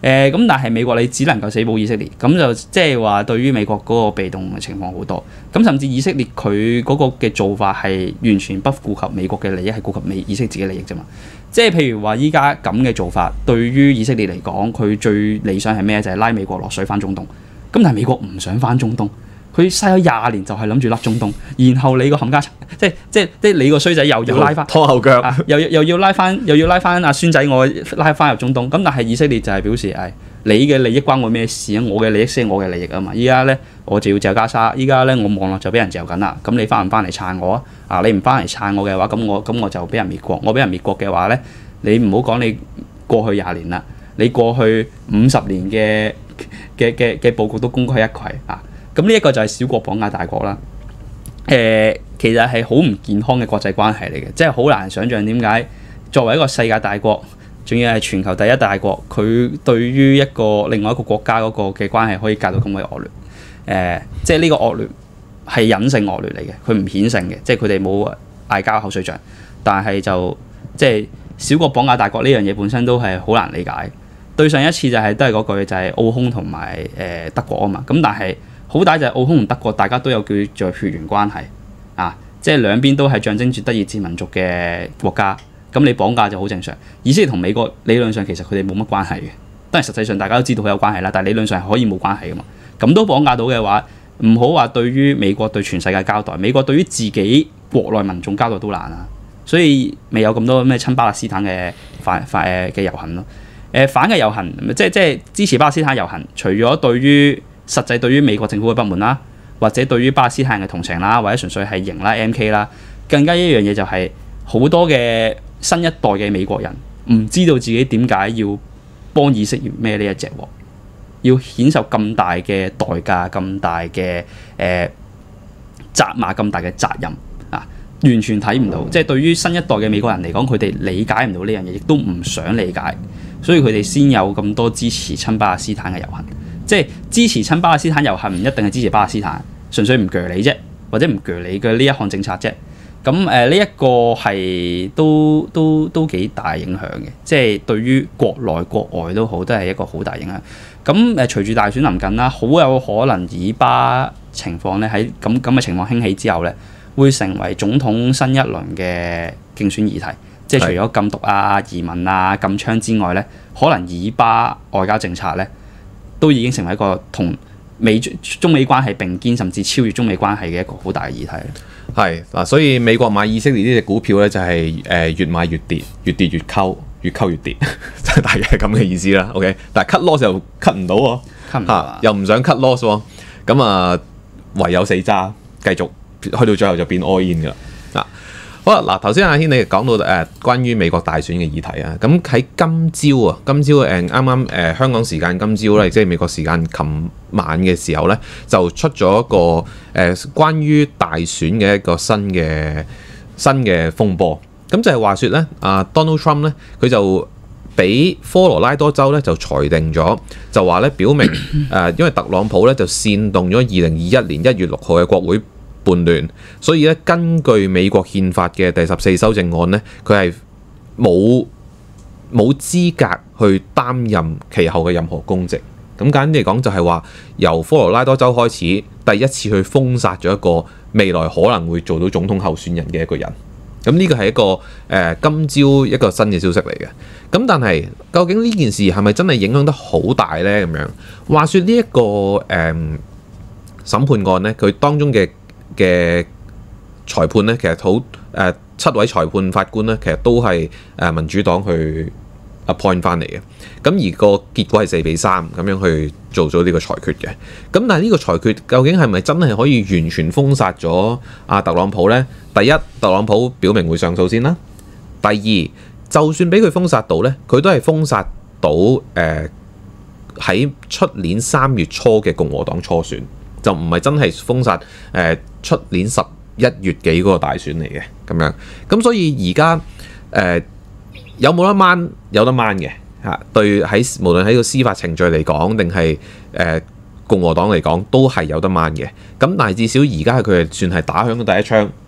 誒咁，但係美國你只能夠死保以色列，咁就即係話對於美國嗰個被動嘅情況好多。咁甚至以色列佢嗰個嘅做法係完全不顧及美國嘅利益，係顧及美以色列自己利益啫嘛。即係譬如話依家咁嘅做法，對於以色列嚟講，佢最理想係咩？就係拉美國落水翻中東。咁但係美國唔想翻中東。佢嘥咗廿年就係諗住甩中東，然後你個冚家鏟，即係即係即係你個衰仔又要拉翻拖後腳， 啊、又又要拉翻又要拉翻阿孫仔我拉翻入中東。咁但係以色列就係表示，誒、哎、你嘅利益關我咩事啊？我嘅利益先係我嘅利益啊嘛。依家咧我就要嚼加沙，依家咧我網絡就俾人嚼緊啦。咁你翻唔翻嚟撐我啊？啊你唔翻嚟撐我嘅話，咁我咁我就俾人滅國。我俾人滅國嘅話咧，你唔好講你過去廿年啦，你過去五十年嘅嘅嘅嘅佈局都功虧一簣啊！咁呢一個就係小國綁架大國啦。誒、呃，其實係好唔健康嘅國際關係嚟嘅，即係好難想像點解作為一個世界大國，仲要係全球第一大國，佢對於一個另外一個國家嗰個嘅關係可以搞到咁鬼惡劣。誒、呃，即係呢個惡劣係隱性惡劣嚟嘅，佢唔顯性嘅，即係佢哋冇嗌交口水仗，但係就即係小國綁架大國呢樣嘢本身都係好難理解。對上一次就係、是、都係嗰句就係奧匈同埋誒德國啊嘛，咁但係。好大就係奧匈同德國，大家都有叫做血緣關係啊，即係兩邊都係象徵住德意志民族嘅國家。咁你綁架就好正常。以色列同美國理論上其實佢哋冇乜關係嘅，當然實際上大家都知道佢有關係啦，但係理論上係可以冇關係噶嘛。咁都綁架到嘅話，唔好話對於美國對全世界交代，美國對於自己國內民眾交代都難啊。所以未有咁多咩親巴勒斯坦嘅反反誒嘅遊行咯。誒、呃、反嘅遊行，即係即係支持巴勒斯坦遊行，除咗對於實際對於美國政府嘅不滿啦，或者對於巴勒斯坦人嘅同情啦，或者純粹係型啦 M K 啦，更加一樣嘢就係好多嘅新一代嘅美國人唔知道自己點解要幫以色列孭呢一隻鑊，要衍受咁大嘅代價、咁大嘅誒責罵、咁大嘅責任啊，完全睇唔到。即係對於新一代嘅美國人嚟講，佢哋理解唔到呢樣嘢，亦都唔想理解，所以佢哋先有咁多支持親巴勒斯坦嘅遊行。即係支持親巴勒斯坦遊行，唔一定係支持巴勒斯坦，純粹唔鋸你啫，或者唔鋸你嘅呢一項政策啫。咁誒呢一個係都都都幾大影響嘅，即係對於國內國外都好，都係一個好大影響。咁誒隨住大選臨近啦，好有可能以巴情況咧喺咁咁嘅情況興起之後咧，會成為總統新一輪嘅競選議題。即係除咗禁毒啊、移民啊、禁槍之外咧，可能以巴外交政策咧，都已經成為一個同美中美關係並肩，甚至超越中美關係嘅一個好大嘅議題。 係嗱，所以美國買以色列呢隻股票咧，就係、是、誒、呃、越買越跌，越跌越溝，越溝越跌，就係大概係咁嘅意思啦。OK，但係 cut loss 又 cut 唔到喎， cut 唔到啊， 又唔想 cut loss 喎，咁啊唯有死揸，繼續去到最後就變 all in 㗎啦。嗱。好啦，嗱頭先阿軒你講到誒、呃、關於美國大選嘅議題啊，咁喺今朝啊，今朝誒啱啱誒香港時間今朝咧，即係美國時間琴晚嘅時候咧，就出咗一個誒、呃、關於大選嘅一個新嘅新嘅風波。咁就係話説咧，阿、啊、Donald Trump 咧，佢就俾科羅拉多州咧就裁定咗，就話咧表明誒、呃，因為特朗普咧就煽動咗二零二一年一月六號嘅國會叛亂，所以咧根據美國憲法嘅第十四修正案咧，佢係冇冇資格去擔任其後嘅任何公職。咁簡單嚟講，就係話由科羅拉多州開始，第一次去封殺咗一個未來可能會做到總統候選人嘅一個人。咁呢個係一個誒、呃、今朝一個新嘅消息嚟嘅。咁但係究竟呢件事係咪真係影響得好大呢？咁樣話說呢、這、一個誒、呃、審判案呢，佢當中嘅嘅裁判咧，其實好誒、呃、七位裁判法官咧，其實都係誒民主黨去 appoint 翻嚟嘅。咁而個結果係四比三咁樣去做咗呢個裁決嘅。咁但係呢個裁決究竟係咪真係可以完全封殺咗阿特朗普咧？第一，特朗普表明會上訴先啦。第二，就算俾佢封殺到咧，佢都係封殺到誒喺出年三月初嘅共和黨初選。就唔係真係封殺誒出年十一月幾嗰個大選嚟嘅咁樣，咁所以而家誒有冇得掹？有得掹嘅嚇。對，喺無論喺個司法程序嚟講，定係誒共和黨嚟講，都係有得掹嘅。咁但係至少而家佢係算係打響咗第一槍，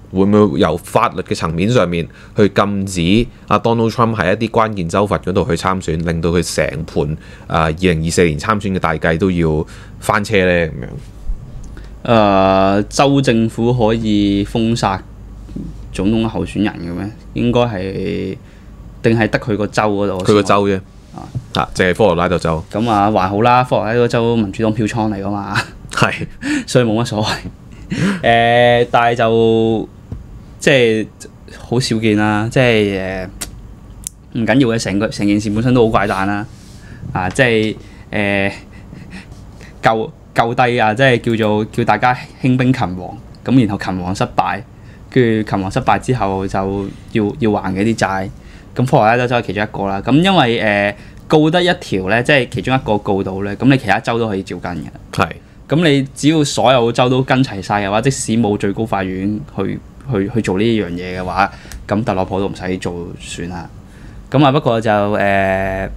會唔會由法律嘅層面上面去禁止阿 Donald Trump 喺一啲關鍵州份嗰度去參選，令到佢成盤啊二零二四年參選嘅大計都要翻車呢？咁樣？誒、 呃，州政府可以封殺總統候選人嘅咩？應該係定係得佢個州嗰度？ 佢個州啫，啊，啊，淨係科羅拉多州。 咁啊，還好啦，科羅拉多州民主黨票倉嚟噶嘛， 係， 所以冇乜所謂。誒、呃，但係就即係好少見啦，即係誒唔緊要嘅，成個成件事本身都好怪誕啦。啊，即係誒救救低啊，即係叫做叫大家興兵勤王，咁然後勤王失敗，跟住勤王失敗之後就要要還嘅啲債，咁科羅拉多州係其中一個啦。咁因為誒、呃、告得一條咧，即係其中一個告到咧，咁你其他州都可以照跟嘅。 係。咁你只要所有州都跟齊晒嘅話，即使冇最高法院去去去做呢樣嘢嘅話，咁特朗普都唔使做算啦。咁啊不過就誒、呃，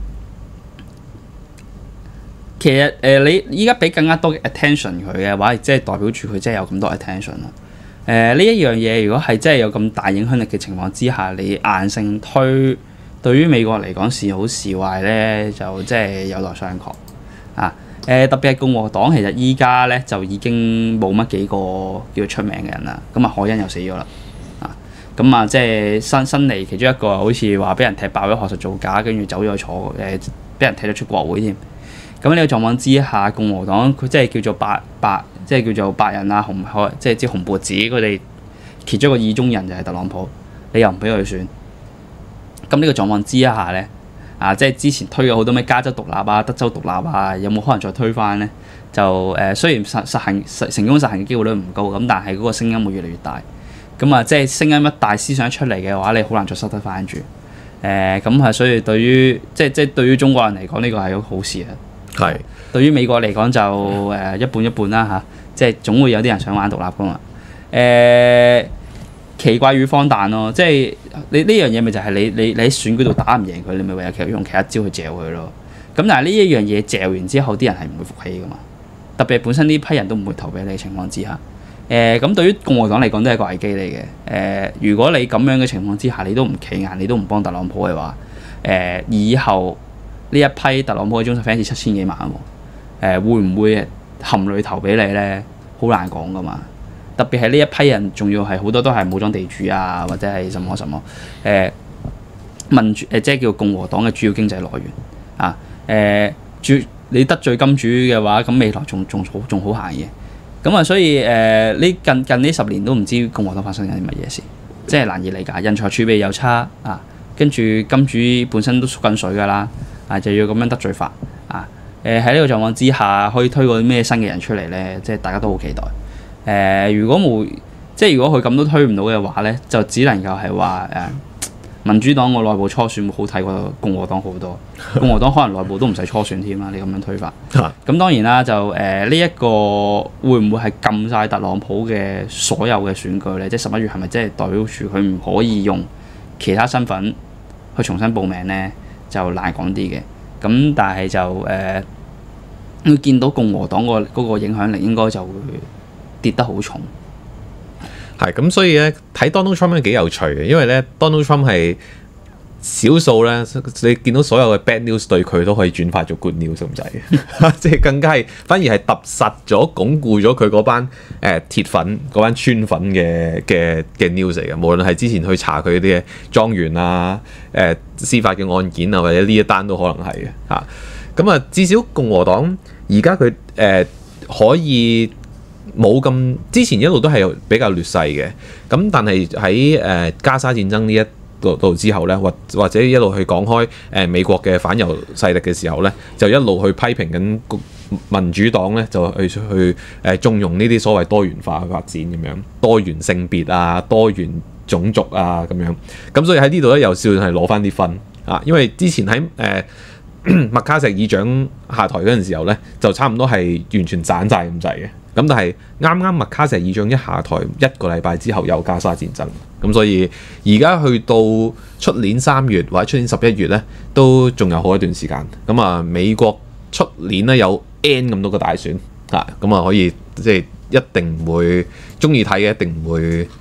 其實誒、呃、你依家俾更加多嘅 attention 佢嘅話，即係代表住佢真係有咁多 attention 啦。誒呢一樣嘢，如果係真係有咁大影響力嘅情況之下，你硬性推，對於美國嚟講是好是壞咧，就即係有待商榷啊。誒、呃、特別係共和黨，其實依家咧就已經冇乜幾個叫出名嘅人啦。咁啊，凱恩又死咗啦，啊咁啊，即係新新嚟其中一個，好似話俾人踢爆咗學術造假，跟住走咗去坐誒，俾、呃、人踢咗出國會添。咁呢個狀況之下，共和黨佢即係叫做白白，即係叫做白人啊，紅海即係即係紅脖子，佢哋其中一個意中人就係特朗普，你又唔俾佢選。咁呢個狀況之下咧。啊！即係之前推咗好多咩加州獨立啊、德州獨立啊，有冇可能再推翻呢？就誒、呃，雖然實實行實成功實行嘅機會率唔高，咁但係嗰個聲音會越嚟越大。咁啊，即係聲音一大，思想一出嚟嘅話，你好難再收得翻住。誒咁係，所以對於即係即係對於中國人嚟講，呢個係好事啊。係。對於美國嚟講就誒、呃、一半一半啦嚇、啊，即係總會有啲人想玩獨立噶嘛。誒、呃。奇怪與荒誕咯，即係你呢樣嘢咪就係你你你喺選舉度打唔贏佢，你咪唯有其實用其他招去嚼佢咯。咁但係呢一樣嘢嚼完之後，啲人係唔會服氣噶嘛。特別係本身呢批人都唔會投俾你嘅情況之下，誒、呃、咁對於共和黨嚟講都係一個危機嚟嘅。誒、呃、如果你咁樣嘅情況之下，你都唔企硬，你都唔幫特朗普嘅話，誒、呃、以後呢一批特朗普嘅忠實 fans 七千幾萬喎，誒、呃、會唔會含淚投俾你咧？好難講噶嘛。特別係呢一批人，仲要係好多都係武裝地主啊，或者係什麼什麼誒、呃、民主誒、呃，即係叫共和黨嘅主要經濟來源啊。誒、呃、主你得罪金主嘅話，咁未來仲仲好仲好行嘅。咁啊，所以誒呢、呃、近近呢十年都唔知共和黨發生緊啲乜嘢事，即係難以理解。人才儲備又差啊，跟住金主本身都縮緊水㗎啦，啊就要咁樣得罪法啊。誒喺呢個狀況之下，可以推個咩新嘅人出嚟咧？即係大家都好期待。誒、呃，如果冇即係如果佢咁都推唔到嘅話咧，就只能夠係話誒民主黨個內部初選會好睇過共和黨好多，共和黨可能內部都唔使初選添啦。你咁樣推法，咁當然啦，就誒呢一個會唔會係禁晒特朗普嘅所有嘅選舉咧？即係十一月係咪即係代表住佢唔可以用其他身份去重新報名咧？就難講啲嘅。咁但係就誒，會、呃、見到共和黨個嗰個影響力應該就會跌得好重。 係咁，所以咧睇 Donald Trump 咧幾有趣嘅，因為咧 Donald Trump 係少數咧，你見到所有嘅 bad news 對佢都可以轉化做 good news 咁滯嘅，即係更加係反而係揼實咗、鞏固咗佢嗰班誒、呃、鐵粉、嗰班川粉嘅嘅嘅 news 嚟嘅。無論係之前去查佢啲嘅莊園啊、誒、呃、司法嘅案件啊，或者呢一單都可能係嘅嚇。咁啊，至少共和黨而家佢誒可以。冇咁之前一路都係比較劣勢嘅，咁但係喺誒加沙戰爭呢一度之後咧，或或者一路去講開誒、呃、美國嘅反猶勢力嘅時候咧，就一路去批評緊民主黨咧，就去去誒縱容呢啲所謂多元化嘅發展咁樣，多元性別啊、多元種族啊咁樣，咁所以喺呢度咧又算係攞翻啲分啊，因為之前喺誒、呃、麥卡錫議長下台嗰陣時候咧，就差唔多係完全斬晒咁滯嘅。咁但係啱啱麥卡錫議長一下台一個禮拜之後又加沙戰爭，咁所以而家去到出年三月或者出年十一月咧，都仲有好一段時間。咁啊，美國出年咧有 N 咁多個大選啊，咁啊可以即係一定唔會中意睇嘅，一定唔會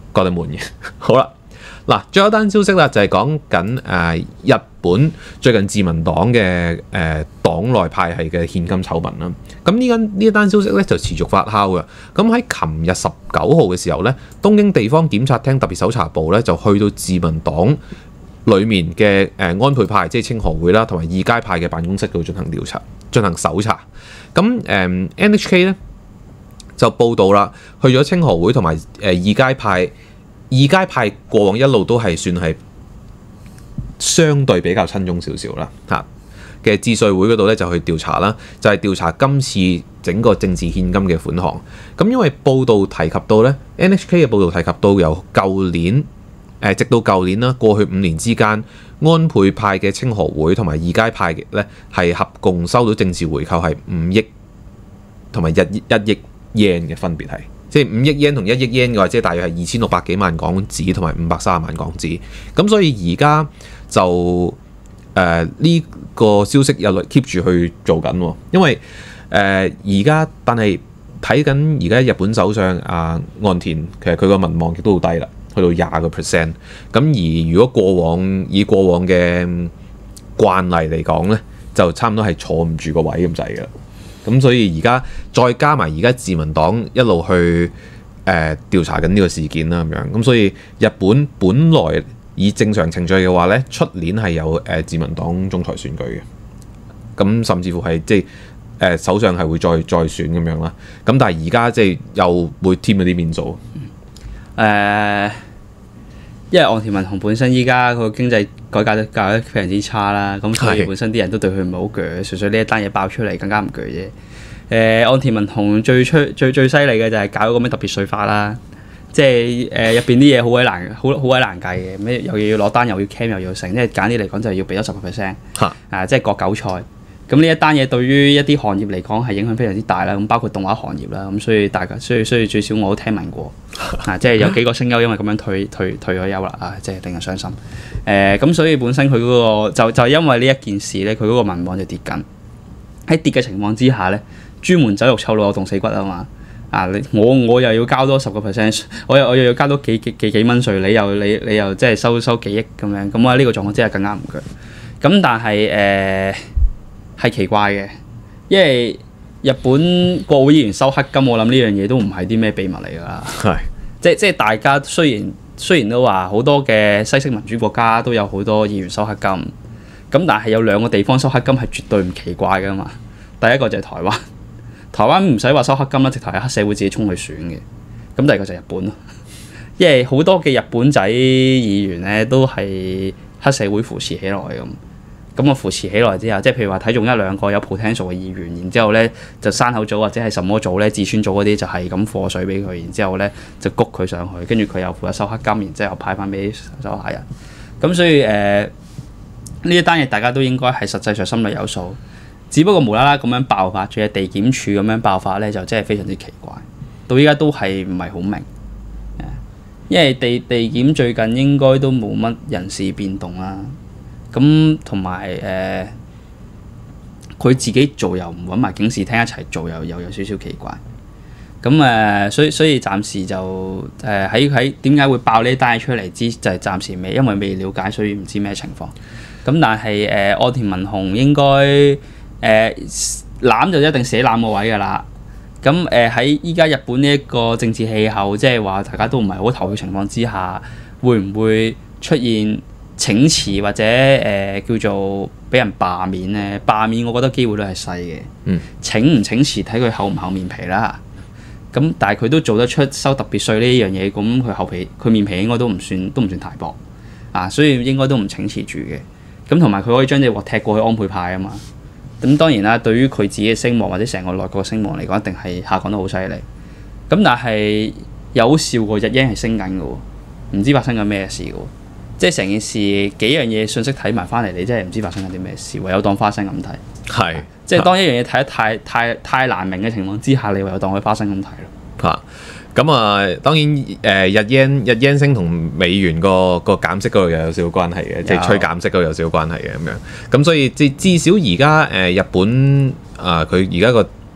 覺得悶嘅。好啦，嗱，最後一單消息啦，就係講緊誒日本最近自民黨嘅誒、呃、黨內派系嘅獻金醜聞啦。咁呢間呢一單消息咧就持續發酵嘅。咁喺琴日十九號嘅時候咧，東京地方檢察廳特別搜查部咧就去到自民黨裡面嘅誒、呃、安倍派，即係清河會啦，同埋二階派嘅辦公室度進行調查、進行搜查。咁誒、呃、N H K 咧就報道啦，去咗清河會同埋誒二階派。二階派過往一路都係算係相對比較親中少少啦嚇嘅智稅會嗰度咧就去調查啦，就係、是、調查今次整個政治獻金嘅款項。咁因為報道提及到咧 N H K 嘅報道提及到由舊年誒、呃、直到舊年啦，過去五年之間，安倍派嘅清河會同埋二階派嘅咧係合共收到政治回扣係五億同埋一一億 yen 嘅分別係。即係五億 yen 同一億 yen 嘅話，即係大約係二千六百幾萬港紙同埋五百三十萬港紙。咁所以而家就誒呢、呃這個消息又 keep 住去做緊喎。因為誒而家但係睇緊而家日本首相阿岸田，其實佢個民望亦都好低啦，去到廿個 percent。咁而如果過往以過往嘅慣例嚟講咧，就差唔多係坐唔住個位咁滯㗎啦。咁所以而家再加埋而家自民黨一路去誒、呃、調查緊呢個事件啦，咁樣咁所以日本本來以正常程序嘅話咧，出年係有誒、呃、自民黨總裁選舉嘅，咁甚至乎係即係誒首相係會再再選咁樣啦。咁但係而家即係又會添咗啲變數。誒、 呃，因為岸田文雄本身依家個經濟改革都搞得非常之差啦，咁所以本身啲人都對佢唔係好鋸，純粹呢一單嘢爆出嚟更加唔鋸啫。誒、呃，岸田文雄最出最最犀利嘅就係搞嗰個咩特別稅法啦，即係誒入邊啲嘢好鬼難，好好鬼難計嘅，咩又要攞單又要 cam 又要成，即係簡啲嚟講就係要俾咗十個 percent，啊，即係割韭菜。咁呢一單嘢對於一啲行業嚟講係影響非常之大啦，咁包括動畫行業啦，咁所以大家，所以所以最少我都聽聞過，啊，即係有幾個聲優因為咁樣退退退咗休啦，啊，即係令人傷心。誒、呃，咁所以本身佢嗰、嗰個就就係因為呢一件事咧，佢嗰個民望就跌緊。喺跌嘅情況之下咧，專門走肉臭老，我凍死骨啊嘛！啊，你我我又要交多十個 percent， 我又我又要交多幾幾幾幾蚊稅，你又你你又即係收收幾億咁樣，咁我喺呢個狀況之下更加唔鋸。咁但係誒。呃係奇怪嘅，因為日本國會議員收黑金，我諗呢樣嘢都唔係啲咩秘密嚟㗎啦。係，即即係大家雖然雖然都話好多嘅西式民主國家都有好多議員收黑金，咁但係有兩個地方收黑金係絕對唔奇怪㗎嘛。第一個就係台灣，台灣唔使話收黑金啦，直頭係黑社會自己衝去選嘅。咁第二個就係日本咯，因為好多嘅日本仔議員咧都係黑社會扶持起來咁。咁我扶持起來之後，即係譬如話睇中一兩個有 potential 嘅議員，然之後咧就山口組或者係什麼組咧，自川組嗰啲就係咁課水俾佢，然之後咧就谷佢上去，跟住佢又負責收黑金，然之後派翻俾手下人。咁所以誒呢一單嘢大家都應該係實際上心裏有數，只不過無啦啦咁樣爆發，仲有地檢署咁樣爆發咧，就真係非常之奇怪。到依家都係唔係好明，因為地地檢最近應該都冇乜人事變動啦。咁同埋誒，佢、呃、自己做又唔揾埋警視廳一齊做，又又有少少奇怪。咁誒、呃，所以所以暫時就誒喺喺點解會爆呢單出嚟之，就係、是、暫時未，因為未了解，所以唔知咩情況。咁但係誒，岸田文雄應該誒攬就一定寫攬個位㗎啦。咁誒喺依家日本呢一個政治氣候，即係話大家都唔係好投嘅情況之下，會唔會出現請辭或者誒、呃、叫做俾人罷免咧？罷免我覺得機會都係細嘅。嗯。請唔請辭睇佢厚唔厚面皮啦。咁但係佢都做得出收特別稅呢樣嘢，咁佢厚皮佢面皮應該都唔算都唔算太薄啊，所以應該都唔請辭住嘅。咁同埋佢可以將隻鑊踢過去安倍派啊嘛。咁當然啦，對於佢自己嘅聲望或者成個內閣嘅聲望嚟講，一定係下降得好犀利。咁但係有笑過日圓係升緊嘅喎，唔知發生緊咩事嘅喎。即係成件事幾樣嘢信息睇埋翻嚟，你真係唔知發生緊啲咩事，唯有當花生咁睇。係是，即係當一樣嘢睇得太太太難明嘅情況之下，你唯有當佢花生咁睇咯。嚇，咁啊，當然誒、呃、日圓日圓升同美元個個減息嗰度又有少少關係嘅，有即係吹減息嗰度有少少關係嘅咁樣。咁所以至至少而家誒日本啊，佢而家個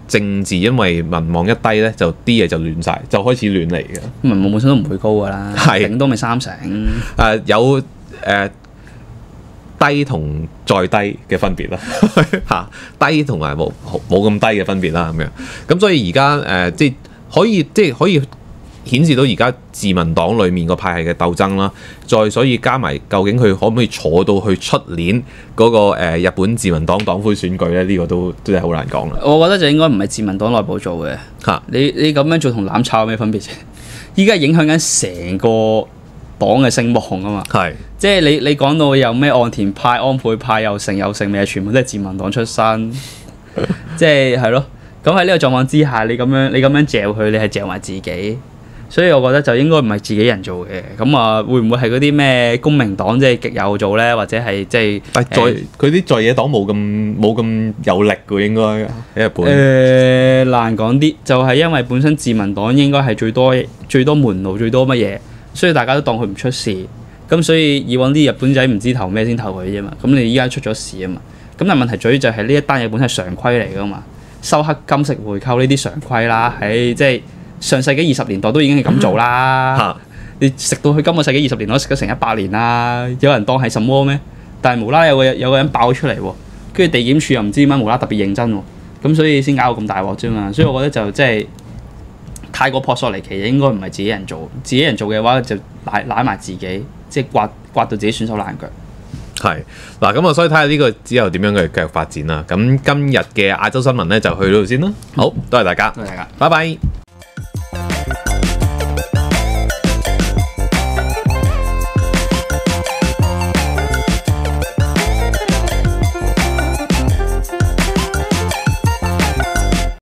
政治因為民望一低咧，就啲嘢就亂晒，就開始亂嚟嘅。 民望本身都唔會高㗎啦， 係頂多咪三成。 誒、呃、有誒、呃、低同再低嘅分別啦，嚇低同埋冇冇咁低嘅分別啦，咁樣。咁所以而家誒即係可以即係可以顯示到而家自民黨裡面個派系嘅鬥爭啦。再所以加埋究竟佢可唔可以坐到去出年嗰、那個、呃、日本自民黨黨魁選舉咧？呢、這個都真係好難講啦。 我覺得就應該唔係自民黨內部做嘅嚇。你你咁樣做同攬炒有咩分別啫？依家影響緊成個黨嘅聲望啊嘛。係是，即係你你講到有咩岸田派、安倍派又成又成，咪全部都係自民黨出身。即係係咯。咁喺呢個狀況之下，你咁樣你咁樣嚼佢，你係嚼埋自己。所以我覺得就應該唔係自己人做嘅，咁啊會唔會係嗰啲咩公明黨即係極右做咧，或者係即係？但係在佢啲在野黨冇咁冇咁有力嘅應該喺日本。誒、 呃、難講啲，就係、是、因為本身自民黨應該係最多最多門路最多乜嘢，所以大家都當佢唔出事。咁所以以往啲日本仔唔知投咩先投佢啫嘛。咁你依家出咗事啊嘛。咁但係問題在於就係呢一單嘢本身係常規嚟㗎嘛，收黑金食回扣呢啲常規啦，喺即係。上世紀二十年代都已經係咁做啦，嗯、你食到去今個世紀二十年代都食咗成一百年啦，有人當係什麼咩？但係無啦啦有個有個人爆出嚟喎，跟住地檢署又唔知點解無啦啦特別認真喎，咁所以先搞到咁大鑊啫嘛。所以我覺得就即係太過撲朔離奇，應該唔係自己人做，自己人做嘅話就賴賴埋自己，即係刮刮到自己損手爛腳。 係嗱，咁啊，所以睇下呢個之後點樣嘅繼續發展啦。咁今日嘅亞洲新聞咧就去到度先啦。好，多謝大家， 多謝大家， 拜拜。